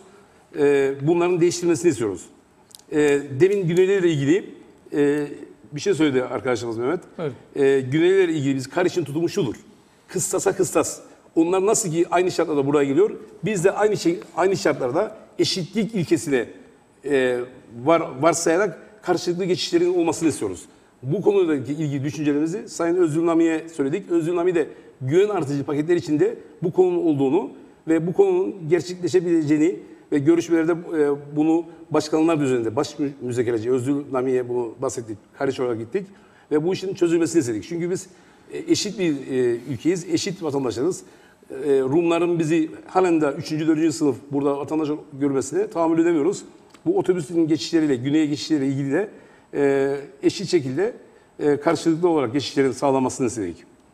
Speaker 3: E, bunların değiştirilmesini istiyoruz. E, demin Güneylilerle ilgili e, bir şey söyledi arkadaşımız Mehmet.
Speaker 1: Evet.
Speaker 3: E, Güneylilerle ilgili biz Kariş'in tutumu şudur. Kıstasa kıstas. Onlar nasıl ki aynı şartlarda buraya geliyor, biz de aynı şey aynı şartlarda eşitlik ilkesine e, var varsayarak karşılıklı geçişlerin olmasını istiyoruz. Bu konudaki ilgili düşüncelerimizi Sayın Özgür Nami'ye söyledik. Özgür Nami de güven artıcı paketler içinde bu konunun olduğunu ve bu konunun gerçekleşebileceğini ve görüşmelerde e, bunu başkanlar düzeninde baş müzakereci Özgür Nami'ye bunu bahsettik. Karış olarak gittik ve bu işin çözülmesini istedik. Çünkü biz eşit bir e, ülkeyiz, eşit vatandaşlarız. E, Rumların bizi halen de üçüncü dördüncü sınıf burada vatandaş görmesine tahammül edemiyoruz. Bu otobüsün geçişleriyle, güneye geçişleriyle ilgili de e, eşit şekilde e, karşılıklı olarak geçişlerin sağlanmasını istedik.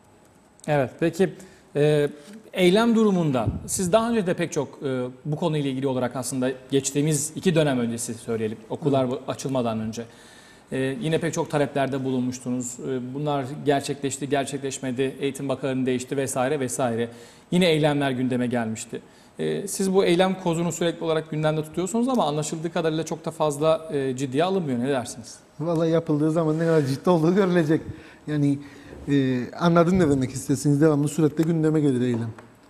Speaker 1: Evet, peki e, eylem durumunda siz daha önce de pek çok e, bu konuyla ilgili olarak aslında geçtiğimiz iki dönem öncesi söyleyelim, okullar açılmadan önce e, yine pek çok taleplerde bulunmuştunuz. E, bunlar gerçekleşti, gerçekleşmedi, Eğitim Bakanı değişti vesaire vesaire. Yine eylemler gündeme gelmişti. E, siz bu eylem kozunu sürekli olarak gündemde tutuyorsunuz ama anlaşıldığı kadarıyla çok da fazla e, ciddiye alınmıyor. Ne dersiniz?
Speaker 4: Vallahi yapıldığı zaman ne kadar ciddi olduğu görülecek. Yani e, anladın ne demek istesiniz, devamlı sürekli gündeme gelir eylem.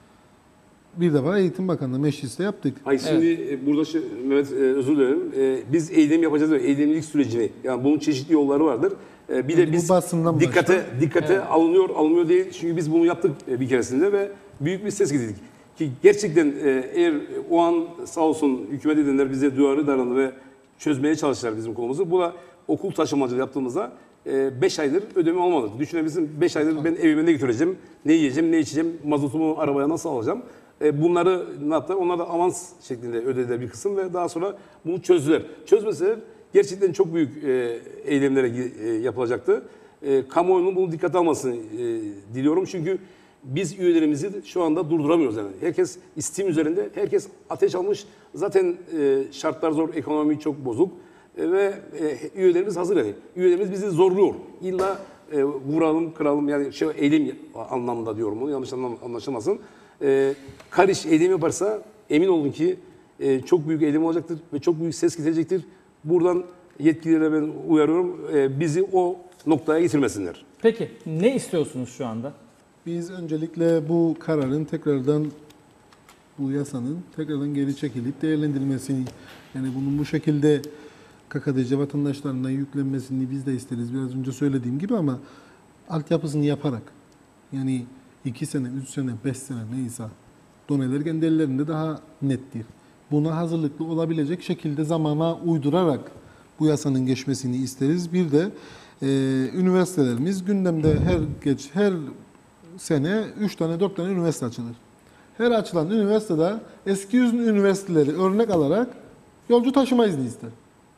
Speaker 4: Bir defa Eğitim Bakanlığı mecliste yaptık.
Speaker 3: Hayır şimdi evet. Burada şu, Mehmet e, özür dilerim. E, biz eylem yapacağız diyor. Eylemlilik sürecini. Yani bunun çeşitli yolları vardır. E, bir
Speaker 4: yani
Speaker 3: de biz
Speaker 4: basından
Speaker 3: dikkate
Speaker 4: başta.
Speaker 3: dikkate evet. alınıyor, alınmıyor değil. Çünkü biz bunu yaptık e, bir keresinde ve büyük bir ses getirdik. Ki gerçekten e, eğer o an sağ olsun hükümet edenler bize duyarlı davrandı ve çözmeye çalıştılar bizim konumuzu. Bu da okul taşımacılığı yaptığımızda beş aydır ödeme olmadı. Düşünebilirsin beş aydır ben evime ne götüreceğim, ne yiyeceğim, ne içeceğim, mazotumu arabaya nasıl alacağım? E, bunları ne yaptılar? Onlar da avans şeklinde ödediler bir kısım ve daha sonra bunu çözdüler. Çözmeseler gerçekten çok büyük e, eylemlere e, yapılacaktı. E, kamuoyunun bunu dikkate almasını e, diliyorum. Çünkü biz üyelerimizi şu anda durduramıyoruz yani. Herkes istim üzerinde, herkes ateş almış. Zaten e, şartlar zor, ekonomi çok bozuk e, ve e, üyelerimiz hazır yani. Üyelerimiz bizi zorluyor. İlla e, vuralım, kıralım yani şey eylem anlamında diyorum bunu, yanlış anlam, anlaşılmasın. E, Kariş eylem yaparsa emin olun ki e, çok büyük eylem olacaktır ve çok büyük ses getirecektir. Buradan yetkililere ben uyarıyorum, e, bizi o noktaya getirmesinler.
Speaker 1: Peki ne istiyorsunuz şu anda?
Speaker 4: Biz öncelikle bu kararın tekrardan, bu yasanın tekrardan geri çekilip değerlendirilmesini, yani bunun bu şekilde K K D C vatandaşlarına yüklenmesini biz de isteriz. Biraz önce söylediğim gibi ama altyapısını yaparak, yani iki sene, üç sene, beş sene neyse doneler kendi ellerinde daha nettir. Buna hazırlıklı olabilecek şekilde zamana uydurarak bu yasanın geçmesini isteriz. Bir de e, üniversitelerimiz gündemde her geç her sene üç tane dört tane üniversite açılır. Her açılan üniversitede eski üniversiteleri örnek alarak yolcu taşıma izni ister.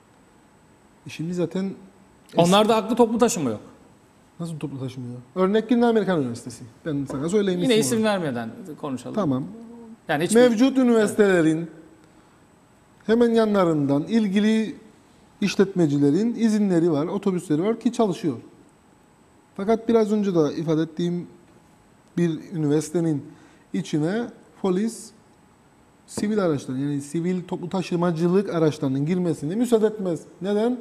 Speaker 4: E şimdi zaten es-
Speaker 1: Onlarda haklı toplu taşıma yok.
Speaker 4: nasıl toplu taşıma yok? Örnek Güney Amerikan Üniversitesi. Ben sana söyleyeyim.
Speaker 1: Yine
Speaker 4: isim
Speaker 1: isim
Speaker 4: olarak.
Speaker 1: vermeden konuşalım.
Speaker 4: Tamam.
Speaker 1: Yani hiçbir...
Speaker 4: Mevcut üniversitelerin hemen yanlarından ilgili işletmecilerin izinleri var, otobüsleri var ki çalışıyor. Fakat biraz önce de ifade ettiğim bir üniversitenin içine polis sivil araçların, yani sivil toplu taşımacılık araçlarının girmesini müsaade etmez. Neden?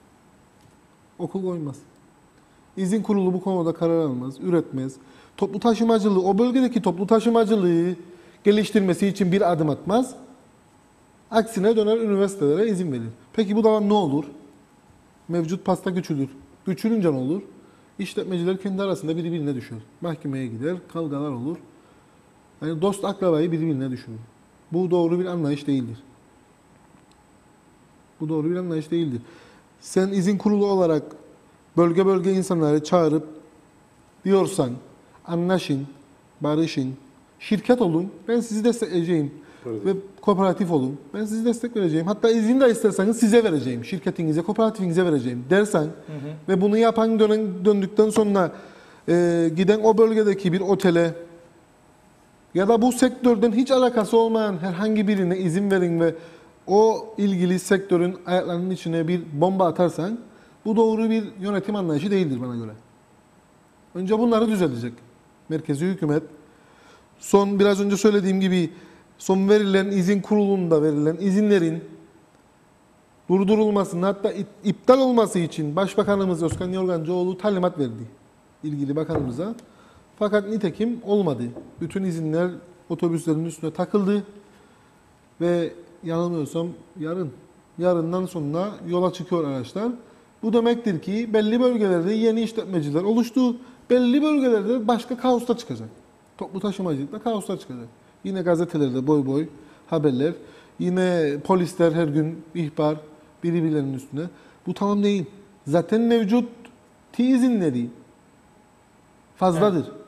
Speaker 4: Okul koymaz. İzin kurulu bu konuda karar almaz, üretmez. Toplu taşımacılığı, o bölgedeki toplu taşımacılığı geliştirmesi için bir adım atmaz. Aksine döner üniversitelere izin verir. Peki bu zaman ne olur? Mevcut pasta güçülür. Güçülünce ne olur? İşletmeciler kendi arasında birbirine düşür. Mahkemeye gider, kavgalar olur. Yani dost akrabayı birbirine düşürür. Bu doğru bir anlayış değildir. Bu doğru bir anlayış değildir. Sen izin kurulu olarak bölge bölge insanları çağırıp diyorsan anlaşın, barışın, şirket olun, ben sizi destekleyeceğim.
Speaker 3: Evet.
Speaker 4: Ve kooperatif olun, ben sizi destek vereceğim. Hatta izin de isterseniz size vereceğim, şirketinize, kooperatifinize vereceğim dersen hı hı. ve bunu yapan dönen, döndükten sonra e, giden o bölgedeki bir otele ya da bu sektörden hiç alakası olmayan herhangi birine izin verin ve o ilgili sektörün ayaklarının içine bir bomba atarsan bu doğru bir yönetim anlayışı değildir bana göre. Önce bunları düzelecek. Merkezi hükümet son biraz önce söylediğim gibi son verilen izin kurulunda verilen izinlerin durdurulmasını hatta iptal olması için Başbakanımız Özkan Yorgancıoğlu talimat verdi ilgili bakanımıza. Fakat nitekim olmadı. Bütün izinler otobüslerin üstüne takıldı ve yanılmıyorsam yarın, yarından sonra yola çıkıyor araçlar. Bu demektir ki belli bölgelerde yeni işletmeciler oluştu. Belli bölgelerde başka kaoslar çıkacak. Toplu taşımacılıkta kaoslar çıkacak. Yine gazetelerde boy boy haberler. Yine polisler her gün ihbar birbirlerinin üstüne. Bu tamam değil. Zaten mevcut T izinleri fazladır. Evet.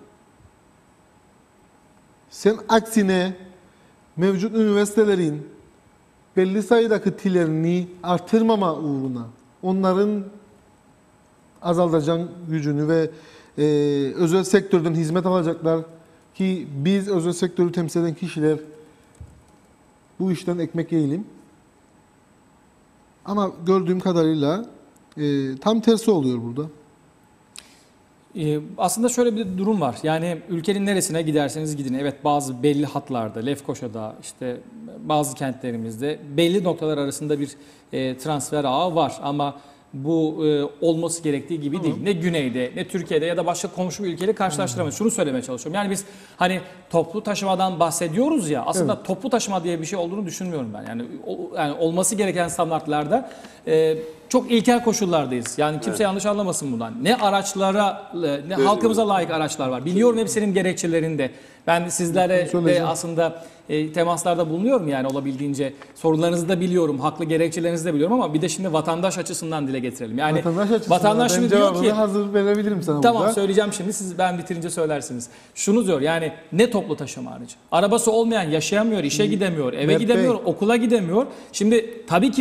Speaker 4: Sen aksine mevcut üniversitelerin belli sayıdaki tilerini artırmama uğruna onların azaltacak gücünü ve e, özel sektörden hizmet alacaklar ki biz özel sektörü temsil eden kişiler bu işten ekmek yiyelim. Ama gördüğüm kadarıyla e, tam tersi oluyor burada.
Speaker 1: Ee, aslında şöyle bir durum var. Yani ülkenin neresine giderseniz gidin. Evet, bazı belli hatlarda, Lefkoşa'da, işte bazı kentlerimizde belli noktalar arasında bir e, transfer ağı var. Ama bu e, olması gerektiği gibi tamam. değil. Ne güneyde, ne Türkiye'de ya da başka komşu bir ülkeyle karşılaştıramayız. Şunu söylemeye çalışıyorum. Yani biz hani toplu taşımadan bahsediyoruz ya. Aslında evet. toplu taşıma diye bir şey olduğunu düşünmüyorum ben. Yani, o, yani olması gereken standartlarda e, çok ilkel koşullardayız. Yani kimse evet. yanlış anlamasın bundan. Ne araçlara, ne evet. halkımıza layık araçlar var. Biliyorum hepsinin gerekçelerinde. Ben sizlere de aslında e, temaslarda bulunuyorum yani olabildiğince. Sorularınızı da biliyorum, haklı gerekçelerinizi de biliyorum ama bir de şimdi vatandaş açısından dile getirelim. Yani
Speaker 4: vatandaş açısından
Speaker 1: vatandaş şimdi diyor ki
Speaker 4: hazır verebilirim sana
Speaker 1: tamam
Speaker 4: burada.
Speaker 1: Söyleyeceğim şimdi, siz ben bitirince söylersiniz. Şunu diyor yani, ne toplu taşıma aracı? Arabası olmayan yaşayamıyor, işe gidemiyor, eve
Speaker 4: Mert
Speaker 1: gidemiyor,
Speaker 4: Bey.
Speaker 1: okula gidemiyor. Şimdi tabii ki var.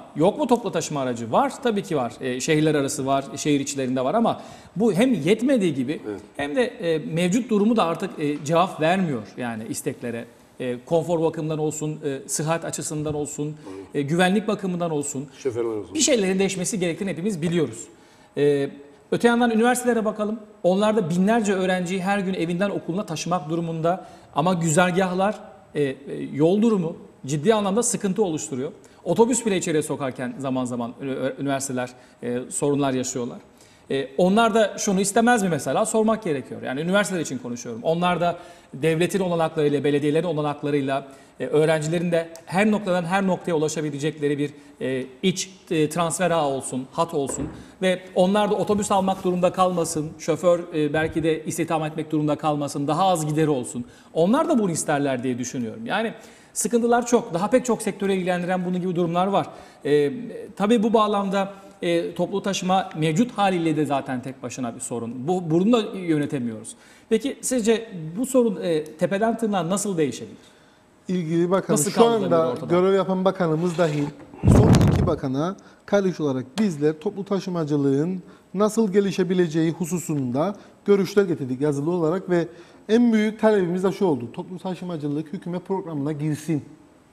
Speaker 1: yok mu toplu taşıma aracı? Var, tabii ki var. E, şehirler arası var, şehir içlerinde var ama bu hem yetmediği gibi evet. hem de e, mevcut durumu da artık e, cevap vermiyor yani isteklere. E, konfor bakımından olsun, e, sıhhat açısından olsun, e, güvenlik bakımından olsun.
Speaker 3: Şoförler olsun.
Speaker 1: Bir şeylerin değişmesi gerektiğini hepimiz biliyoruz. E, öte yandan üniversitelere bakalım. Onlarda binlerce öğrenciyi her gün evinden okuluna taşımak durumunda ama güzergahlar, e, e, yol durumu ciddi anlamda sıkıntı oluşturuyor. Otobüs bile içeriye sokarken zaman zaman üniversiteler e, sorunlar yaşıyorlar. E, onlar da şunu istemez mi mesela? Sormak gerekiyor. Yani üniversiteler için konuşuyorum. Onlar da devletin olanaklarıyla, belediyelerin olanaklarıyla, e, öğrencilerin de her noktadan her noktaya ulaşabilecekleri bir e, iç e, transfer ağı olsun, hat olsun ve onlar da otobüs almak durumunda kalmasın, şoför e, belki de istihdam etmek durumunda kalmasın, daha az gideri olsun. Onlar da bunu isterler diye düşünüyorum. Yani sıkıntılar çok. Daha pek çok sektöre ilgilendiren bunun gibi durumlar var. E, tabii bu bağlamda e, toplu taşıma mevcut haliyle de zaten tek başına bir sorun. Bu, bunu da yönetemiyoruz. Peki sizce bu sorun e, tepeden tırnağa nasıl değişebilir?
Speaker 4: İlgili bakan
Speaker 1: Nasıl
Speaker 4: şu anda
Speaker 1: ortadan?
Speaker 4: görev yapan bakanımız dahil son iki bakana karış olarak bizler toplu taşımacılığın nasıl gelişebileceği hususunda görüşler getirdik yazılı olarak ve en büyük talebimiz de şu oldu. Toplu taşımacılık hükümet programına girsin.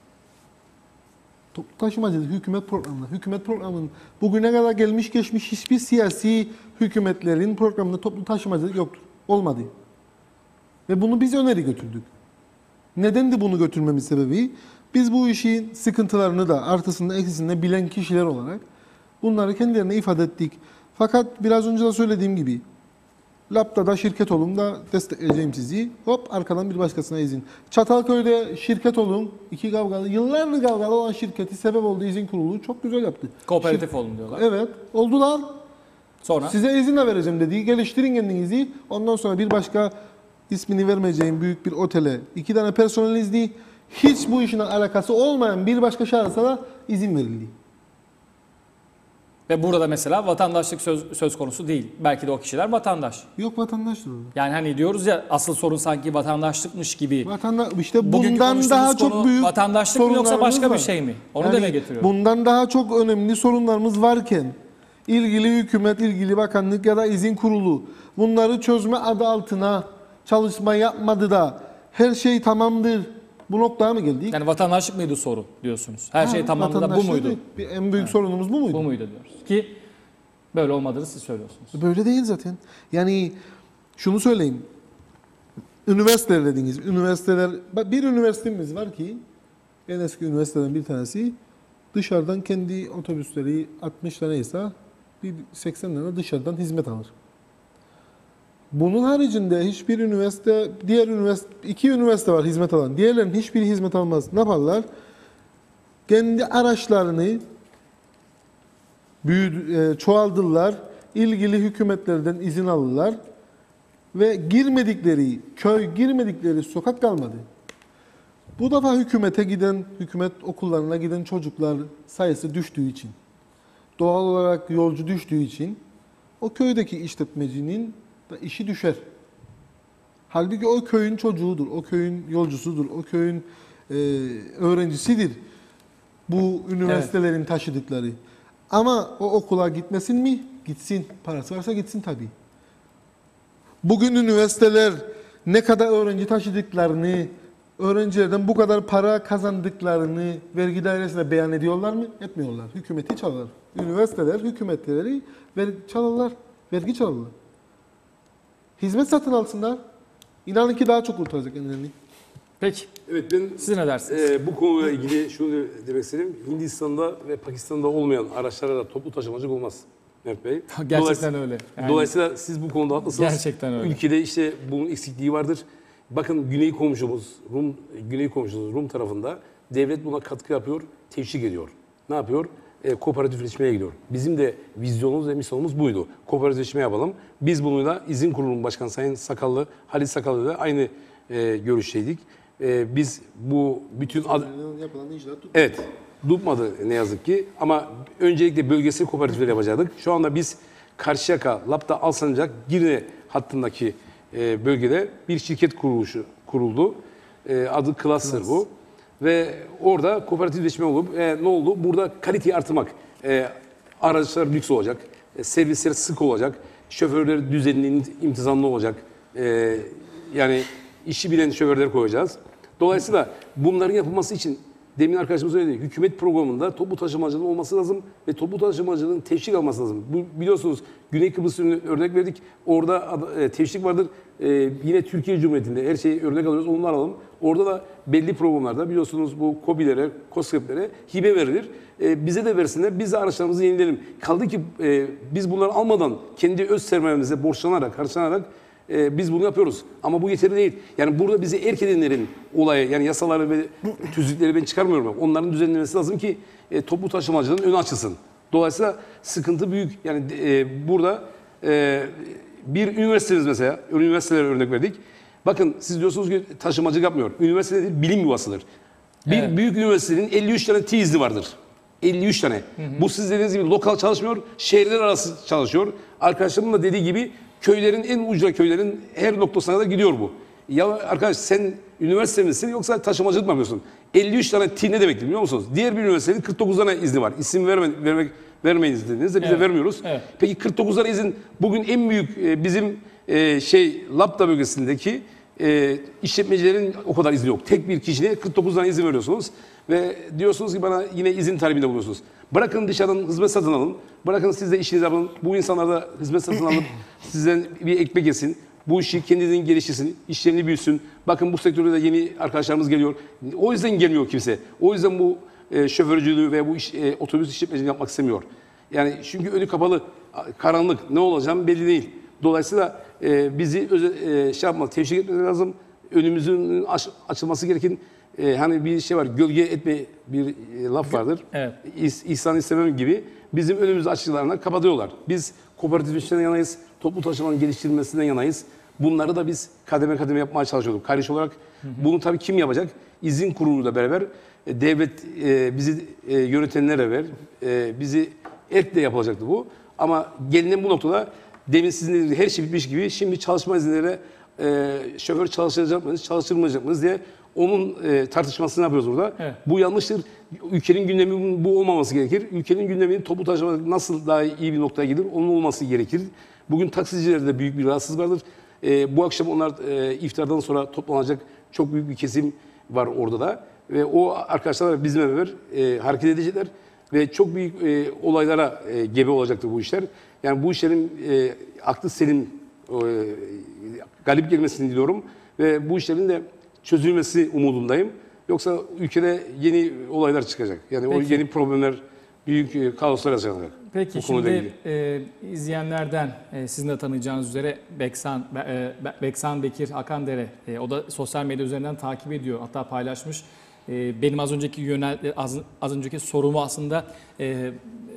Speaker 4: Toplu taşımacılık hükümet programına. Hükümet programının bugüne kadar gelmiş geçmiş hiçbir siyasi hükümetlerin programında toplu taşımacılık yoktur. Olmadı. Ve bunu biz öneri götürdük. Nedendi bunu götürmemiz sebebi? Biz bu işin sıkıntılarını da artısını eksisini de bilen kişiler olarak bunları kendilerine ifade ettik. Fakat biraz önce de söylediğim gibi Lapta'da şirket olun da destekleyeceğim sizi. Hop arkadan bir başkasına izin. Çatalköy'de şirket olun. İki kavgalı, yıllardır kavgalı olan şirketi sebep olduğu izin kurulu çok güzel yaptı.
Speaker 1: Kooperatif
Speaker 4: Şir-
Speaker 1: olun diyorlar.
Speaker 4: Evet. Oldular.
Speaker 1: Sonra?
Speaker 4: Size izin de vereceğim dedi. Geliştirin kendinizi. Ondan sonra bir başka ismini vermeyeceğim büyük bir otele iki tane personel izni. Hiç bu işin alakası olmayan bir başka şahısa da izin verildi.
Speaker 1: Ve burada mesela vatandaşlık söz, söz konusu değil. Belki de o kişiler vatandaş.
Speaker 4: Yok vatandaştır orada.
Speaker 1: Yani hani diyoruz ya asıl sorun sanki vatandaşlıkmış gibi.
Speaker 4: Vatandaş işte
Speaker 1: Bugünkü
Speaker 4: bundan
Speaker 1: konuştuğumuz
Speaker 4: daha çok
Speaker 1: konu
Speaker 4: büyük
Speaker 1: vatandaşlık mı yoksa
Speaker 4: sorunlarımız
Speaker 1: başka
Speaker 4: var.
Speaker 1: bir şey mi? Onu
Speaker 4: Yani
Speaker 1: demeye getiriyorum.
Speaker 4: bundan daha çok önemli sorunlarımız varken ilgili hükümet, ilgili bakanlık ya da izin kurulu bunları çözme adı altına çalışma yapmadı da her şey tamamdır. Bu noktaya mı geldik?
Speaker 1: Yani vatandaşlık mıydı sorun diyorsunuz? Her
Speaker 4: Ha,
Speaker 1: şey tamamdı da bu
Speaker 4: vatandaşlık
Speaker 1: muydu?
Speaker 4: değil. Bir- En büyük sorunumuz bu muydu?
Speaker 1: Bu muydu diyoruz. Ki böyle olmadığını siz söylüyorsunuz.
Speaker 4: Böyle değil zaten. Yani şunu söyleyeyim. Üniversiteler dediğiniz, üniversiteler, bak bir üniversitemiz var ki en eski üniversiteden bir tanesi dışarıdan kendi otobüsleri altmış tane ise bir seksen tane dışarıdan hizmet alır. Bunun haricinde hiçbir üniversite, diğer üniversite, iki üniversite var hizmet alan. Diğerlerinin hiçbiri hizmet almaz. Ne yaparlar? Kendi araçlarını büyüdü, e, çoğaldılar. İlgili hükümetlerden izin alırlar. Ve girmedikleri köy, girmedikleri sokak kalmadı. Bu defa hükümete giden, hükümet okullarına giden çocuklar sayısı düştüğü için, doğal olarak yolcu düştüğü için o köydeki işletmecinin da işi düşer. Halbuki o köyün çocuğudur, o köyün yolcusudur, o köyün e, öğrencisidir bu üniversitelerin evet. taşıdıkları. Ama o okula gitmesin mi? Gitsin. Parası varsa gitsin tabii. Bugün üniversiteler ne kadar öğrenci taşıdıklarını, öğrencilerden bu kadar para kazandıklarını vergi dairesine beyan ediyorlar mı? Etmiyorlar. Hükümeti çalarlar. Üniversiteler hükümetleri ver, çalarlar. Vergi çalarlar. Hizmet satın alsınlar. İnanın ki daha çok kurtaracak kendilerini.
Speaker 1: Peki.
Speaker 3: Evet ben
Speaker 1: Siz ne dersiniz?
Speaker 3: E, bu konuyla ilgili şunu demek istedim. Hindistan'da ve Pakistan'da olmayan araçlara da toplu taşımacılık olmaz. Mehmet Bey.
Speaker 1: Gerçekten
Speaker 3: Dolayısıyla,
Speaker 1: öyle. Yani,
Speaker 3: dolayısıyla siz bu konuda haklısınız.
Speaker 1: Gerçekten öyle.
Speaker 3: Ülkede işte bunun eksikliği vardır. Bakın Güney komşumuz, Rum Güney komşumuz Rum tarafında devlet buna katkı yapıyor, teşvik ediyor. Ne yapıyor? E, kooperatifleşmeye gidiyor. Bizim de vizyonumuz ve misyonumuz buydu. Kooperatifleşme yapalım. Biz bununla izin kurulunun başkanı Sayın Sakallı, Halit Sakallı ile aynı e, görüşteydik. E, biz bu bütün... Ad...
Speaker 4: Yapılan icraat tutmadı.
Speaker 3: Evet, tutmadı ne yazık ki. Ama öncelikle bölgesel kooperatifleri yapacaktık. Şu anda biz Karşıyaka, Lapta, Alsancak, Girne hattındaki e, bölgede bir şirket kuruluşu kuruldu. E, adı Cluster bu. Ve orada kooperatifleşme olup e, ne oldu? Burada kaliteyi artırmak. E, araçlar lüks olacak, e, servisler sık olacak, şoförler düzenli, intizamlı olacak. E, yani işi bilen şoförler koyacağız. Dolayısıyla bunların yapılması için demin arkadaşımız söyledi, hükümet programında toplu taşımacılığı olması lazım ve toplu taşımacılığın teşvik alması lazım. Bu, biliyorsunuz Güney Kıbrıs'ı örnek verdik. Orada e, teşvik vardır. E, yine Türkiye Cumhuriyeti'nde her şeyi örnek alıyoruz, onları alalım. Orada da belli programlarda biliyorsunuz bu KOBİ'lere, KOSGEB'lere hibe verilir. E, bize de versinler, biz de araçlarımızı yenileyelim. Kaldı ki e, biz bunları almadan kendi öz sermayemize borçlanarak, harcanarak e, biz bunu yapıyoruz. Ama bu yeterli değil. Yani burada bizi erk edenlerin olayı, yani yasaları ve tüzükleri ben çıkarmıyorum. Onların düzenlenmesi lazım ki e, toplu taşımacılığın önü açılsın. Dolayısıyla sıkıntı büyük. Yani e, burada e, bir üniversitemiz mesela, üniversitelere örnek verdik. Bakın siz diyorsunuz ki taşımacılık yapmıyor. Üniversite değil, bilim yuvasıdır. Bir evet. büyük üniversitenin elli üç tane tezli vardır. elli üç tane. Hı hı. Bu siz dediğiniz gibi lokal çalışmıyor, şehirler arası çalışıyor. Arkadaşlarımın da dediği gibi köylerin en ucra köylerin her noktasına da gidiyor bu. Ya arkadaş sen üniversite misin yoksa taşımacılık mı yapıyorsun? elli üç tane T ne demektir biliyor musunuz? Diğer bir üniversitenin kırk dokuz tane izni var. İsim verme, vermek vermeyiniz dediniz de biz evet. de vermiyoruz. Evet. Peki kırk dokuz tane izin bugün en büyük e, bizim e, şey Lapta bölgesindeki e, işletmecilerin o kadar izni yok. Tek bir kişiye kırk dokuz tane izin veriyorsunuz ve diyorsunuz ki bana yine izin talebinde bulunuyorsunuz. Bırakın dışarıdan hizmet satın alın. Bırakın siz de işinizi yapın. Bu insanlar da hizmet satın alıp sizden bir ekmek yesin. Bu işi kendini geliştirsin, işlerini büyüsün. Bakın bu sektörde de yeni arkadaşlarımız geliyor. O yüzden gelmiyor kimse. O yüzden bu e, şoförcülüğü ve bu iş, e, otobüs işletmeciliğini yapmak istemiyor. Yani çünkü önü kapalı, karanlık, ne olacağım belli değil. Dolayısıyla e, bizi özel, e, şey yapmak, teşvik etmemiz lazım. Önümüzün aç, açılması gereken e, hani bir şey var, gölge etme bir e, laf vardır. Evet. İhs, ihsan istemem gibi bizim önümüzü açılarına kapatıyorlar. Biz kooperatifleşmeden yanayız, toplu taşımanın geliştirilmesinden yanayız. Bunları da biz kademe kademe yapmaya çalışıyorduk. Kardeş olarak hı hı. bunu tabii kim yapacak? İzin kuruluyla beraber e, devlet e, bizi e, yönetenlere ver, e, bizi erkle yapılacaktı bu. Ama gelinen bu noktada demin sizin dediğiniz her şey bitmiş gibi şimdi çalışma izinleri e, şoför çalışacak mıyız, çalıştırmayacak mıyız diye onun e, tartışmasını yapıyoruz burada. Evet. Bu yanlıştır. Ülkenin gündeminin bu olmaması gerekir. Ülkenin gündeminin toplu taşıma nasıl daha iyi bir noktaya gelir onun olması gerekir. Bugün taksicilerde büyük bir rahatsızlık vardır. E, bu akşam onlar e, iftardan sonra toplanacak çok büyük bir kesim var orada da. Ve o arkadaşlar bizimle beraber e, hareket edecekler. Ve çok büyük e, olaylara e, gebe olacaktır bu işler. Yani bu işlerin e, aklı selim e, galip gelmesini diliyorum. Ve bu işlerin de çözülmesi umudundayım. Yoksa ülkede yeni olaylar çıkacak. Yani Peki. o yeni problemler, büyük e, kaoslar yaşanacak.
Speaker 1: Peki şimdi e, izleyenlerden e, sizin de tanıyacağınız üzere Beksan, e, Beksan Bekir Akandere e, o da sosyal medya üzerinden takip ediyor. Hatta paylaşmış. E, benim az önceki yönel az, az önceki sorumu aslında e,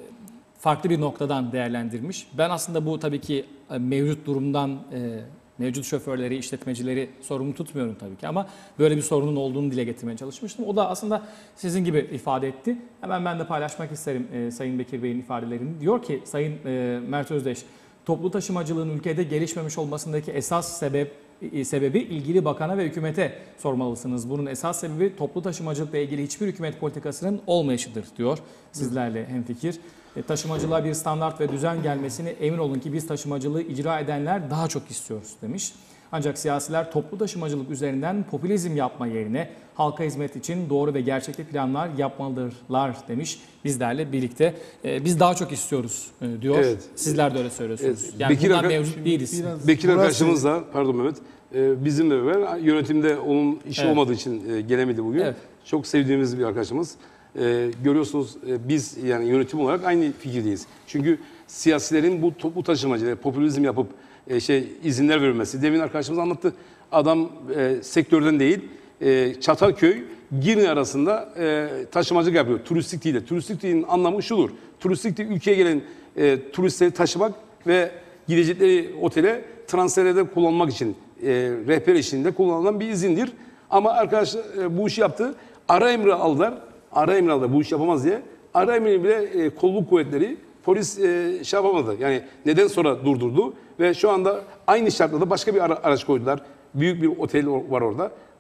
Speaker 1: farklı bir noktadan değerlendirmiş. Ben aslında bu tabii ki mevcut durumdan e, mevcut şoförleri, işletmecileri sorumlu tutmuyorum tabii ki ama böyle bir sorunun olduğunu dile getirmeye çalışmıştım. O da aslında sizin gibi ifade etti. Hemen ben de paylaşmak isterim e, Sayın Bekir Bey'in ifadelerini. Diyor ki Sayın e, Mert Özdeş, toplu taşımacılığın ülkede gelişmemiş olmasındaki esas sebep e, sebebi ilgili bakana ve hükümete sormalısınız. Bunun esas sebebi toplu taşımacılıkla ilgili hiçbir hükümet politikasının olmayışıdır diyor. Sizlerle hemfikir. E, taşımacılığa bir standart ve düzen gelmesini emin olun ki biz taşımacılığı icra edenler daha çok istiyoruz demiş. Ancak siyasiler toplu taşımacılık üzerinden popülizm yapma yerine halka hizmet için doğru ve gerçekçi planlar yapmalıdırlar demiş. Bizlerle birlikte e, biz daha çok istiyoruz e, diyor. Evet. Sizler de öyle söylüyorsunuz.
Speaker 3: Evet.
Speaker 1: Yani
Speaker 3: Bekir
Speaker 1: bunlar mevcut değiliz.
Speaker 3: Bekir arkadaşımız da, pardon Mehmet, e, bizimle beraber yönetimde onun işi evet. olmadığı için e, gelemedi bugün. Evet. Çok sevdiğimiz bir arkadaşımız. Ee, görüyorsunuz e, biz yani yönetim olarak aynı fikirdeyiz. Çünkü siyasilerin bu toplu taşımacılığı, popülizm yapıp e, şey izinler verilmesi. Demin arkadaşımız anlattı. Adam e, sektörden değil, e, Çatalköy, Girne arasında e, taşımacılık yapıyor. Turistik değil de. Turistik değilin anlamı şudur. Turistik değil, ülkeye gelen e, turistleri taşımak ve gidecekleri otele transferde kullanmak için e, rehber eşliğinde kullanılan bir izindir. Ama arkadaşlar e, bu işi yaptı. Ara emri aldılar. Ara emri aldı bu iş yapamaz diye. Ara emri bile e, kolluk kuvvetleri polis e, şey yapamadı. Yani neden sonra durdurdu ve şu anda aynı şartlarda başka bir ara, araç koydular. Büyük bir otel var orada.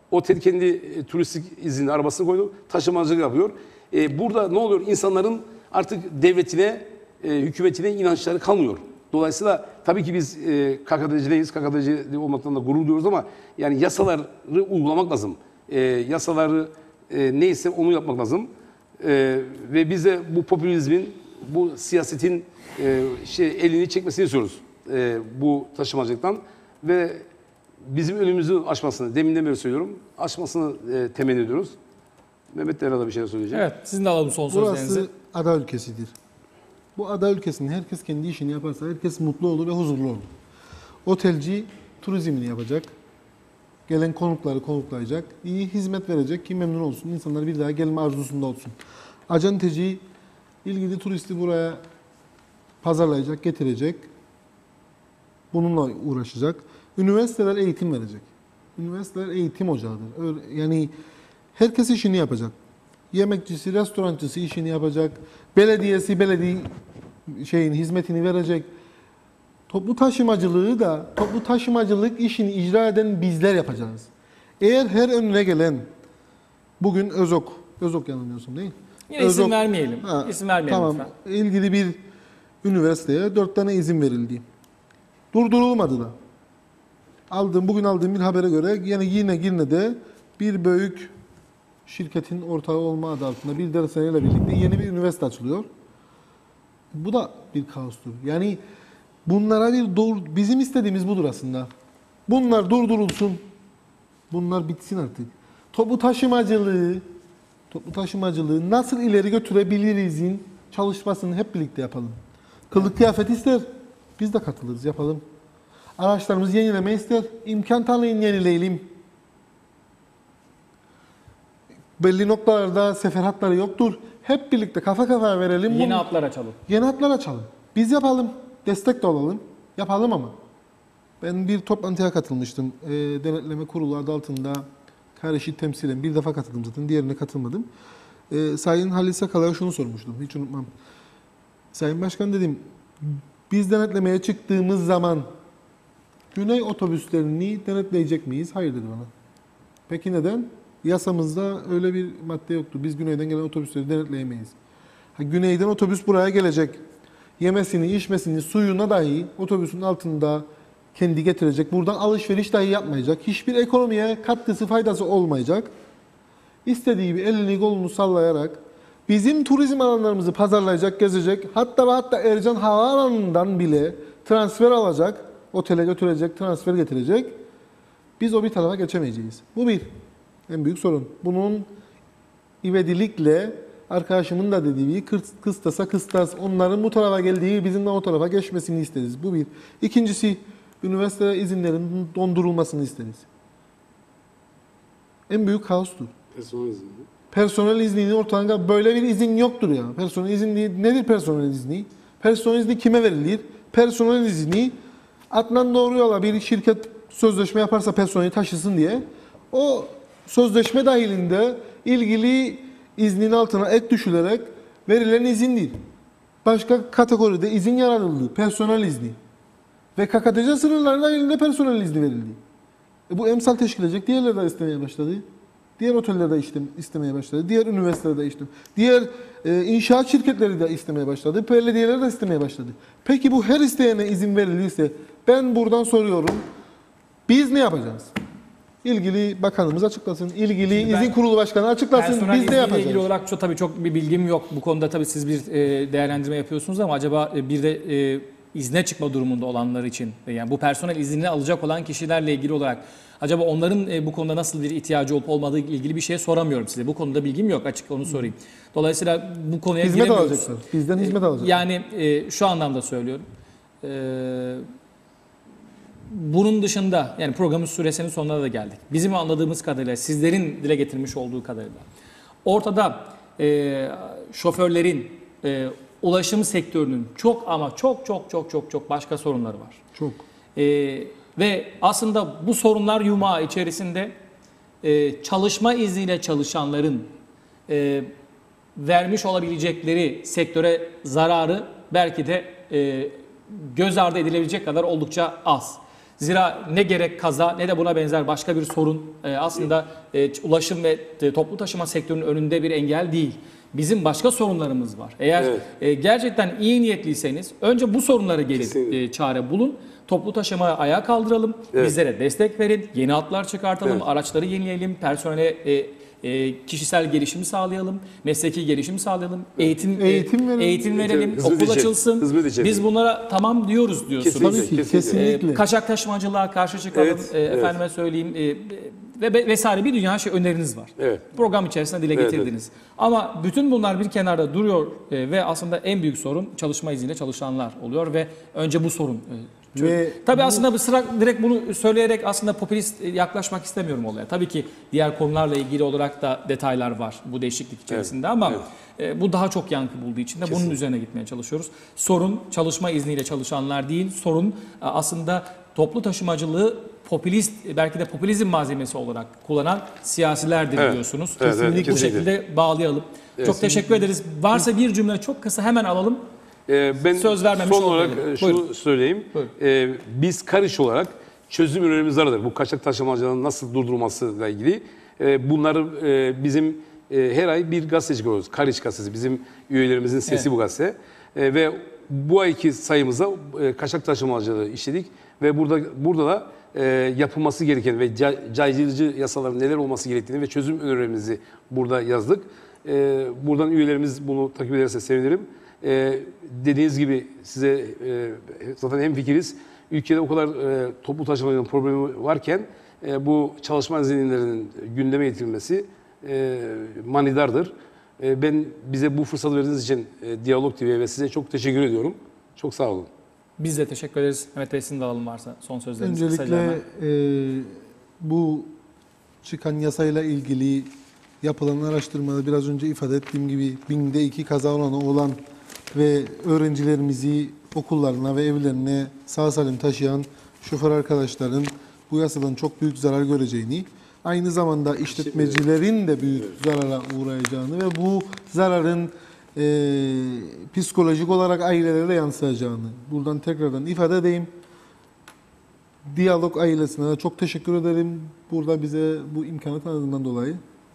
Speaker 3: Otel kendi e, turistik izinli arabasını koydu. Taşımacılık yapıyor. E, burada ne oluyor? İnsanların artık devletine, e, hükümetine inançları kalmıyor. Dolayısıyla tabii ki biz e, K K D C'deyiz. K K D C olmaktan da gurur duyuyoruz ama yani yasaları uygulamak lazım. E, yasaları e, neyse onu yapmak lazım. E, ve biz de bu popülizmin, bu siyasetin e, şey elini çekmesini istiyoruz. E, bu taşımacılıktan ve bizim önümüzü açmasını, deminden beri söylüyorum, açmasını e, temenni ediyoruz. Mehmet de herhalde bir şey söyleyecek.
Speaker 1: Evet, sizin de alalım son sözlerinizi.
Speaker 4: Burası ada ülkesidir. Bu ada ülkesinde herkes kendi işini yaparsa herkes mutlu olur ve huzurlu olur. Otelci turizmini yapacak. Gelen konukları konuklayacak. İyi hizmet verecek ki memnun olsun. İnsanlar bir daha gelme arzusunda olsun. Acenteci ilgili turisti buraya pazarlayacak, getirecek. Bununla uğraşacak. Üniversiteler eğitim verecek. Üniversiteler eğitim ocağıdır. Yani herkes işini yapacak. Yemekçisi, restorancısı işini yapacak. Belediyesi belediye şeyin hizmetini verecek. Toplu taşımacılığı da toplu taşımacılık işini icra eden bizler yapacağız. Eğer her önüne gelen bugün Özok, Özok yanılmıyorsun değil mi?
Speaker 1: Yine
Speaker 4: Özok,
Speaker 1: isim vermeyelim.
Speaker 4: Ha,
Speaker 1: İsim vermeyelim
Speaker 4: tamam,
Speaker 1: lütfen.
Speaker 4: ilgili bir üniversiteye dört tane izin verildi. Durdurulmadı da. Aldığım, bugün aldığım bir habere göre yine yine yine de bir büyük şirketin ortağı olma adı altında bir dershaneyle birlikte yeni bir üniversite açılıyor. Bu da bir kaostur. Yani bunlara bir dur, bizim istediğimiz budur aslında. Bunlar durdurulsun. Bunlar bitsin artık. Toplu taşımacılığı, toplu taşımacılığı nasıl ileri götürebilirizin çalışmasını hep birlikte yapalım. Kılık kıyafet ister. Biz de katılırız, yapalım. Araçlarımızı yenileme ister. İmkan tanıyın, yenileyelim. Belli noktalarda sefer hatları yoktur. Hep birlikte kafa kafaya verelim.
Speaker 1: Yeni
Speaker 4: Bunu-
Speaker 1: hatlar açalım.
Speaker 4: Yeni hatlar açalım. Biz yapalım. Destek de olalım. Yapalım ama. Ben bir toplantıya katılmıştım. E, denetleme kurulu adı altında kardeşi temsilen bir defa katıldım zaten. Diğerine katılmadım. E, Sayın Halil Sakal'a şunu sormuştum. Hiç unutmam. Sayın Başkan dedim. Biz denetlemeye çıktığımız zaman Güney otobüslerini denetleyecek miyiz? Hayır dedi bana. Peki neden? Yasamızda öyle bir madde yoktu. Biz güneyden gelen otobüsleri denetleyemeyiz. Ha, güneyden otobüs buraya gelecek. Yemesini, içmesini, suyuna dahi otobüsün altında kendi getirecek. Buradan alışveriş dahi yapmayacak. Hiçbir ekonomiye katkısı, faydası olmayacak. İstediği bir elini kolunu sallayarak bizim turizm alanlarımızı pazarlayacak, gezecek. Hatta ve hatta Ercan Havaalanı'ndan bile transfer alacak. Otele götürecek, transfer getirecek. Biz o bir tarafa geçemeyeceğiz. Bu bir. En büyük sorun. Bunun ivedilikle arkadaşımın da dediği gibi kıstasa kıstas onların bu tarafa geldiği bizim de o tarafa geçmesini isteriz. Bu bir. İkincisi üniversite izinlerinin dondurulmasını isteriz. En büyük kaostur.
Speaker 3: Personel izni.
Speaker 4: Personel iznini ortadan böyle bir izin yoktur ya. Personel izni nedir personel izni? Personel izni kime verilir? Personel izni Adnan Doğruyol'a bir şirket sözleşme yaparsa personeli taşısın diye o sözleşme dahilinde ilgili iznin altına ek düşülerek verilen izin değil. Başka kategoride izin yaratıldı. Personel izni. Ve K K D C sınırları dahilinde personel izni verildi. E bu emsal teşkil edecek. Diğerleri de istemeye başladı. Diğer oteller de işte istemeye başladı. Diğer üniversiteler de işte. Diğer e, inşaat şirketleri de istemeye başladı. Belediyeler de istemeye başladı. Peki bu her isteyene izin verilirse ben buradan soruyorum. Biz ne yapacağız? İlgili bakanımız açıklasın. İlgili
Speaker 1: Şimdi ben
Speaker 4: izin kurulu başkanı açıklasın.
Speaker 1: Personel
Speaker 4: Biz ne
Speaker 1: izniyle
Speaker 4: yapacağız?
Speaker 1: ilgili olarak çok, tabii çok bir bilgim yok. Bu konuda tabii siz bir e, değerlendirme yapıyorsunuz ama acaba e, bir de e, izne çıkma durumunda olanlar için e, yani bu personel iznini alacak olan kişilerle ilgili olarak acaba onların e, bu konuda nasıl bir ihtiyacı olup olmadığı ile ilgili bir şey soramıyorum size. Bu konuda bilgim yok, açık onu sorayım. Dolayısıyla bu konuya
Speaker 4: Hizmet
Speaker 1: giremiyoruz.
Speaker 4: alacaklar. Bizden hizmet alacaklar.
Speaker 1: Yani e, şu anlamda söylüyorum. E, bunun dışında yani programın süresinin sonuna da geldik. Bizim anladığımız kadarıyla sizlerin dile getirmiş olduğu kadarıyla ortada e, şoförlerin e, ulaşım sektörünün çok ama çok çok çok çok çok başka sorunları var.
Speaker 4: Çok.
Speaker 1: E, ve aslında bu sorunlar yumağı içerisinde e, çalışma izniyle çalışanların e, vermiş olabilecekleri sektöre zararı belki de e, göz ardı edilebilecek kadar oldukça az. Zira ne gerek kaza ne de buna benzer başka bir sorun e, aslında e, ulaşım ve e, toplu taşıma sektörünün önünde bir engel değil. Bizim başka sorunlarımız var. Eğer
Speaker 3: Evet.
Speaker 1: e, gerçekten iyi niyetliyseniz önce bu sorunları gelip
Speaker 3: Kesinlikle.
Speaker 1: e, çare bulun. Toplu taşımaya ayağa kaldıralım.
Speaker 3: Evet.
Speaker 1: Bizlere destek verin. Yeni hatlar çıkartalım.
Speaker 3: Evet.
Speaker 1: Araçları yenileyelim. Personele e, e, kişisel gelişim sağlayalım. Mesleki gelişim sağlayalım. Eğitim, e,
Speaker 4: Eğitim verelim.
Speaker 1: eğitim verelim.
Speaker 3: Hizmet
Speaker 1: Okul
Speaker 3: edecek.
Speaker 1: açılsın.
Speaker 3: Hizmet edecek.
Speaker 1: Biz bunlara tamam diyoruz diyorsunuz.
Speaker 3: Kesinlikle,
Speaker 4: Tabii ki,
Speaker 3: kesinlikle.
Speaker 4: kesinlikle.
Speaker 1: E, kaçak taşımacılığa karşı çıkalım.
Speaker 3: Evet,
Speaker 1: E,
Speaker 3: evet.
Speaker 1: efendime söyleyeyim e, ve ve- vesaire bir dünya şey öneriniz var.
Speaker 3: Evet.
Speaker 1: Program içerisinde dile
Speaker 3: Evet,
Speaker 1: getirdiniz. Ama bütün bunlar bir kenarda duruyor e, ve aslında en büyük sorun çalışma izniyle çalışanlar oluyor ve önce bu sorun. e, çö-
Speaker 4: Ve
Speaker 1: Tabii
Speaker 4: bu-
Speaker 1: aslında bu sıra direkt bunu söyleyerek aslında popülist e, yaklaşmak istemiyorum olaya. Tabii ki diğer konularla ilgili olarak da detaylar var bu değişiklik içerisinde ama e, bu daha çok yankı bulduğu için de bunun üzerine gitmeye çalışıyoruz. Sorun çalışma izniyle çalışanlar değil, sorun e, aslında toplu taşımacılığı popülist, belki de popülizm malzemesi olarak kullanan siyasilerdir
Speaker 3: Evet.
Speaker 1: diyorsunuz.
Speaker 3: Evet, evet,
Speaker 1: Bu
Speaker 3: kesinlikle.
Speaker 1: şekilde bağlayalım. Çok teşekkür ederiz. Varsa bir cümle çok kısa hemen alalım.
Speaker 3: Ee, ben
Speaker 1: Söz vermemiş
Speaker 3: son olarak
Speaker 1: olmayalım.
Speaker 3: e, şunu
Speaker 1: Buyurun.
Speaker 3: söyleyeyim.
Speaker 1: Buyurun.
Speaker 3: Ee, biz Kariş olarak çözüm önerimiz vardır. Bu kaçak taşımacılığın nasıl durdurulmasıyla ilgili. Ee, bunları e, bizim e, her ay bir gazete çıkarıyoruz. Kariş gazetesi. Bizim üyelerimizin sesi
Speaker 1: Evet.
Speaker 3: bu gazete. E, ve bu ayki sayımıza e, kaçak taşımacılığı işledik. Ve burada burada da e, yapılması gereken ve ca- caydırıcı yasaların neler olması gerektiğini ve çözüm önerilerimizi burada yazdık. E, buradan üyelerimiz bunu takip ederse sevinirim. E, dediğiniz gibi size e, zaten hemfikiriz. Ülkede o kadar e, toplu taşımacılığın problemi varken e, bu çalışma izinlerinin gündeme getirilmesi e, manidardır. E, ben bize bu fırsatı verdiğiniz için e, Diyalog T V ve size çok teşekkür ediyorum. Çok sağ olun.
Speaker 1: Biz de teşekkür ederiz. Mehmet Bey sizin de alalım varsa son sözlerinizi kısaca
Speaker 4: Öncelikle
Speaker 1: hemen.
Speaker 4: e, bu çıkan yasayla ilgili yapılan araştırmada biraz önce ifade ettiğim gibi binde iki kaza oranı olan ve öğrencilerimizi okullarına ve evlerine sağ salim taşıyan şoför arkadaşların bu yasadan çok büyük zarar göreceğini, aynı zamanda işletmecilerin de büyük zarara uğrayacağını ve bu zararın e, psikolojik olarak ailelere yansıyacağını buradan tekrardan ifade edeyim. Diyalog ailesine de çok teşekkür ederim. Burada bize bu imkanı tanıdığından dolayı.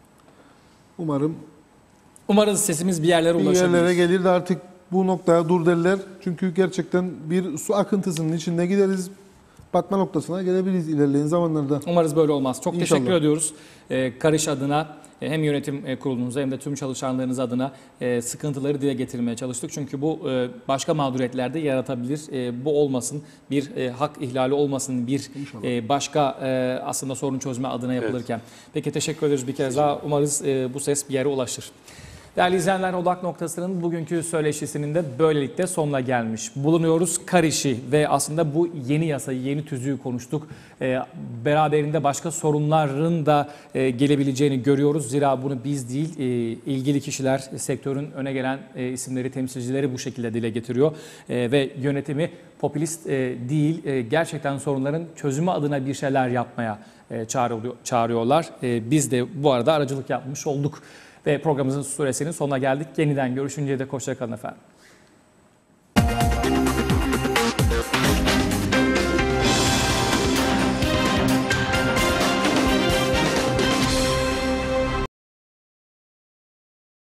Speaker 4: Umarım
Speaker 1: Umarız sesimiz bir yerlere
Speaker 4: bir
Speaker 1: ulaşabilir.
Speaker 4: yerlere gelir de artık bu noktaya dur derler. Çünkü gerçekten bir su akıntısının içinde gideriz. Batma noktasına gelebiliriz ilerleyen zamanlarda.
Speaker 1: Umarız böyle olmaz. Çok
Speaker 4: İnşallah.
Speaker 1: teşekkür ediyoruz. Ee, Karış adına e, hem yönetim e, kurulunuza hem de tüm çalışanlarınız adına e, sıkıntıları dile getirmeye çalıştık. Çünkü bu e, başka mağduriyetlerde yaratabilir. E, bu olmasın, bir e, hak ihlali olmasın, bir e, başka e, aslında sorun çözme adına yapılırken. Peki teşekkür ederiz bir kez daha. Umarız e, bu ses bir yere ulaşır. Değerli izleyenler, Odak Noktası'nın bugünkü söyleşisinin de böylelikle sonuna gelmiş bulunuyoruz. Karişi ve aslında bu yeni yasayı, yeni tüzüğü konuştuk. E, beraberinde başka sorunların da e, gelebileceğini görüyoruz. Zira bunu biz değil, e, ilgili kişiler, sektörün öne gelen e, isimleri, temsilcileri bu şekilde dile getiriyor. E, ve yönetimi popülist e, değil, e, gerçekten sorunların çözümü adına bir şeyler yapmaya e, çağırıyor, çağırıyorlar. E, biz de bu arada aracılık yapmış olduk. Ve programımızın süresinin sonuna geldik. Yeniden görüşünceye dek hoşça kalın efendim.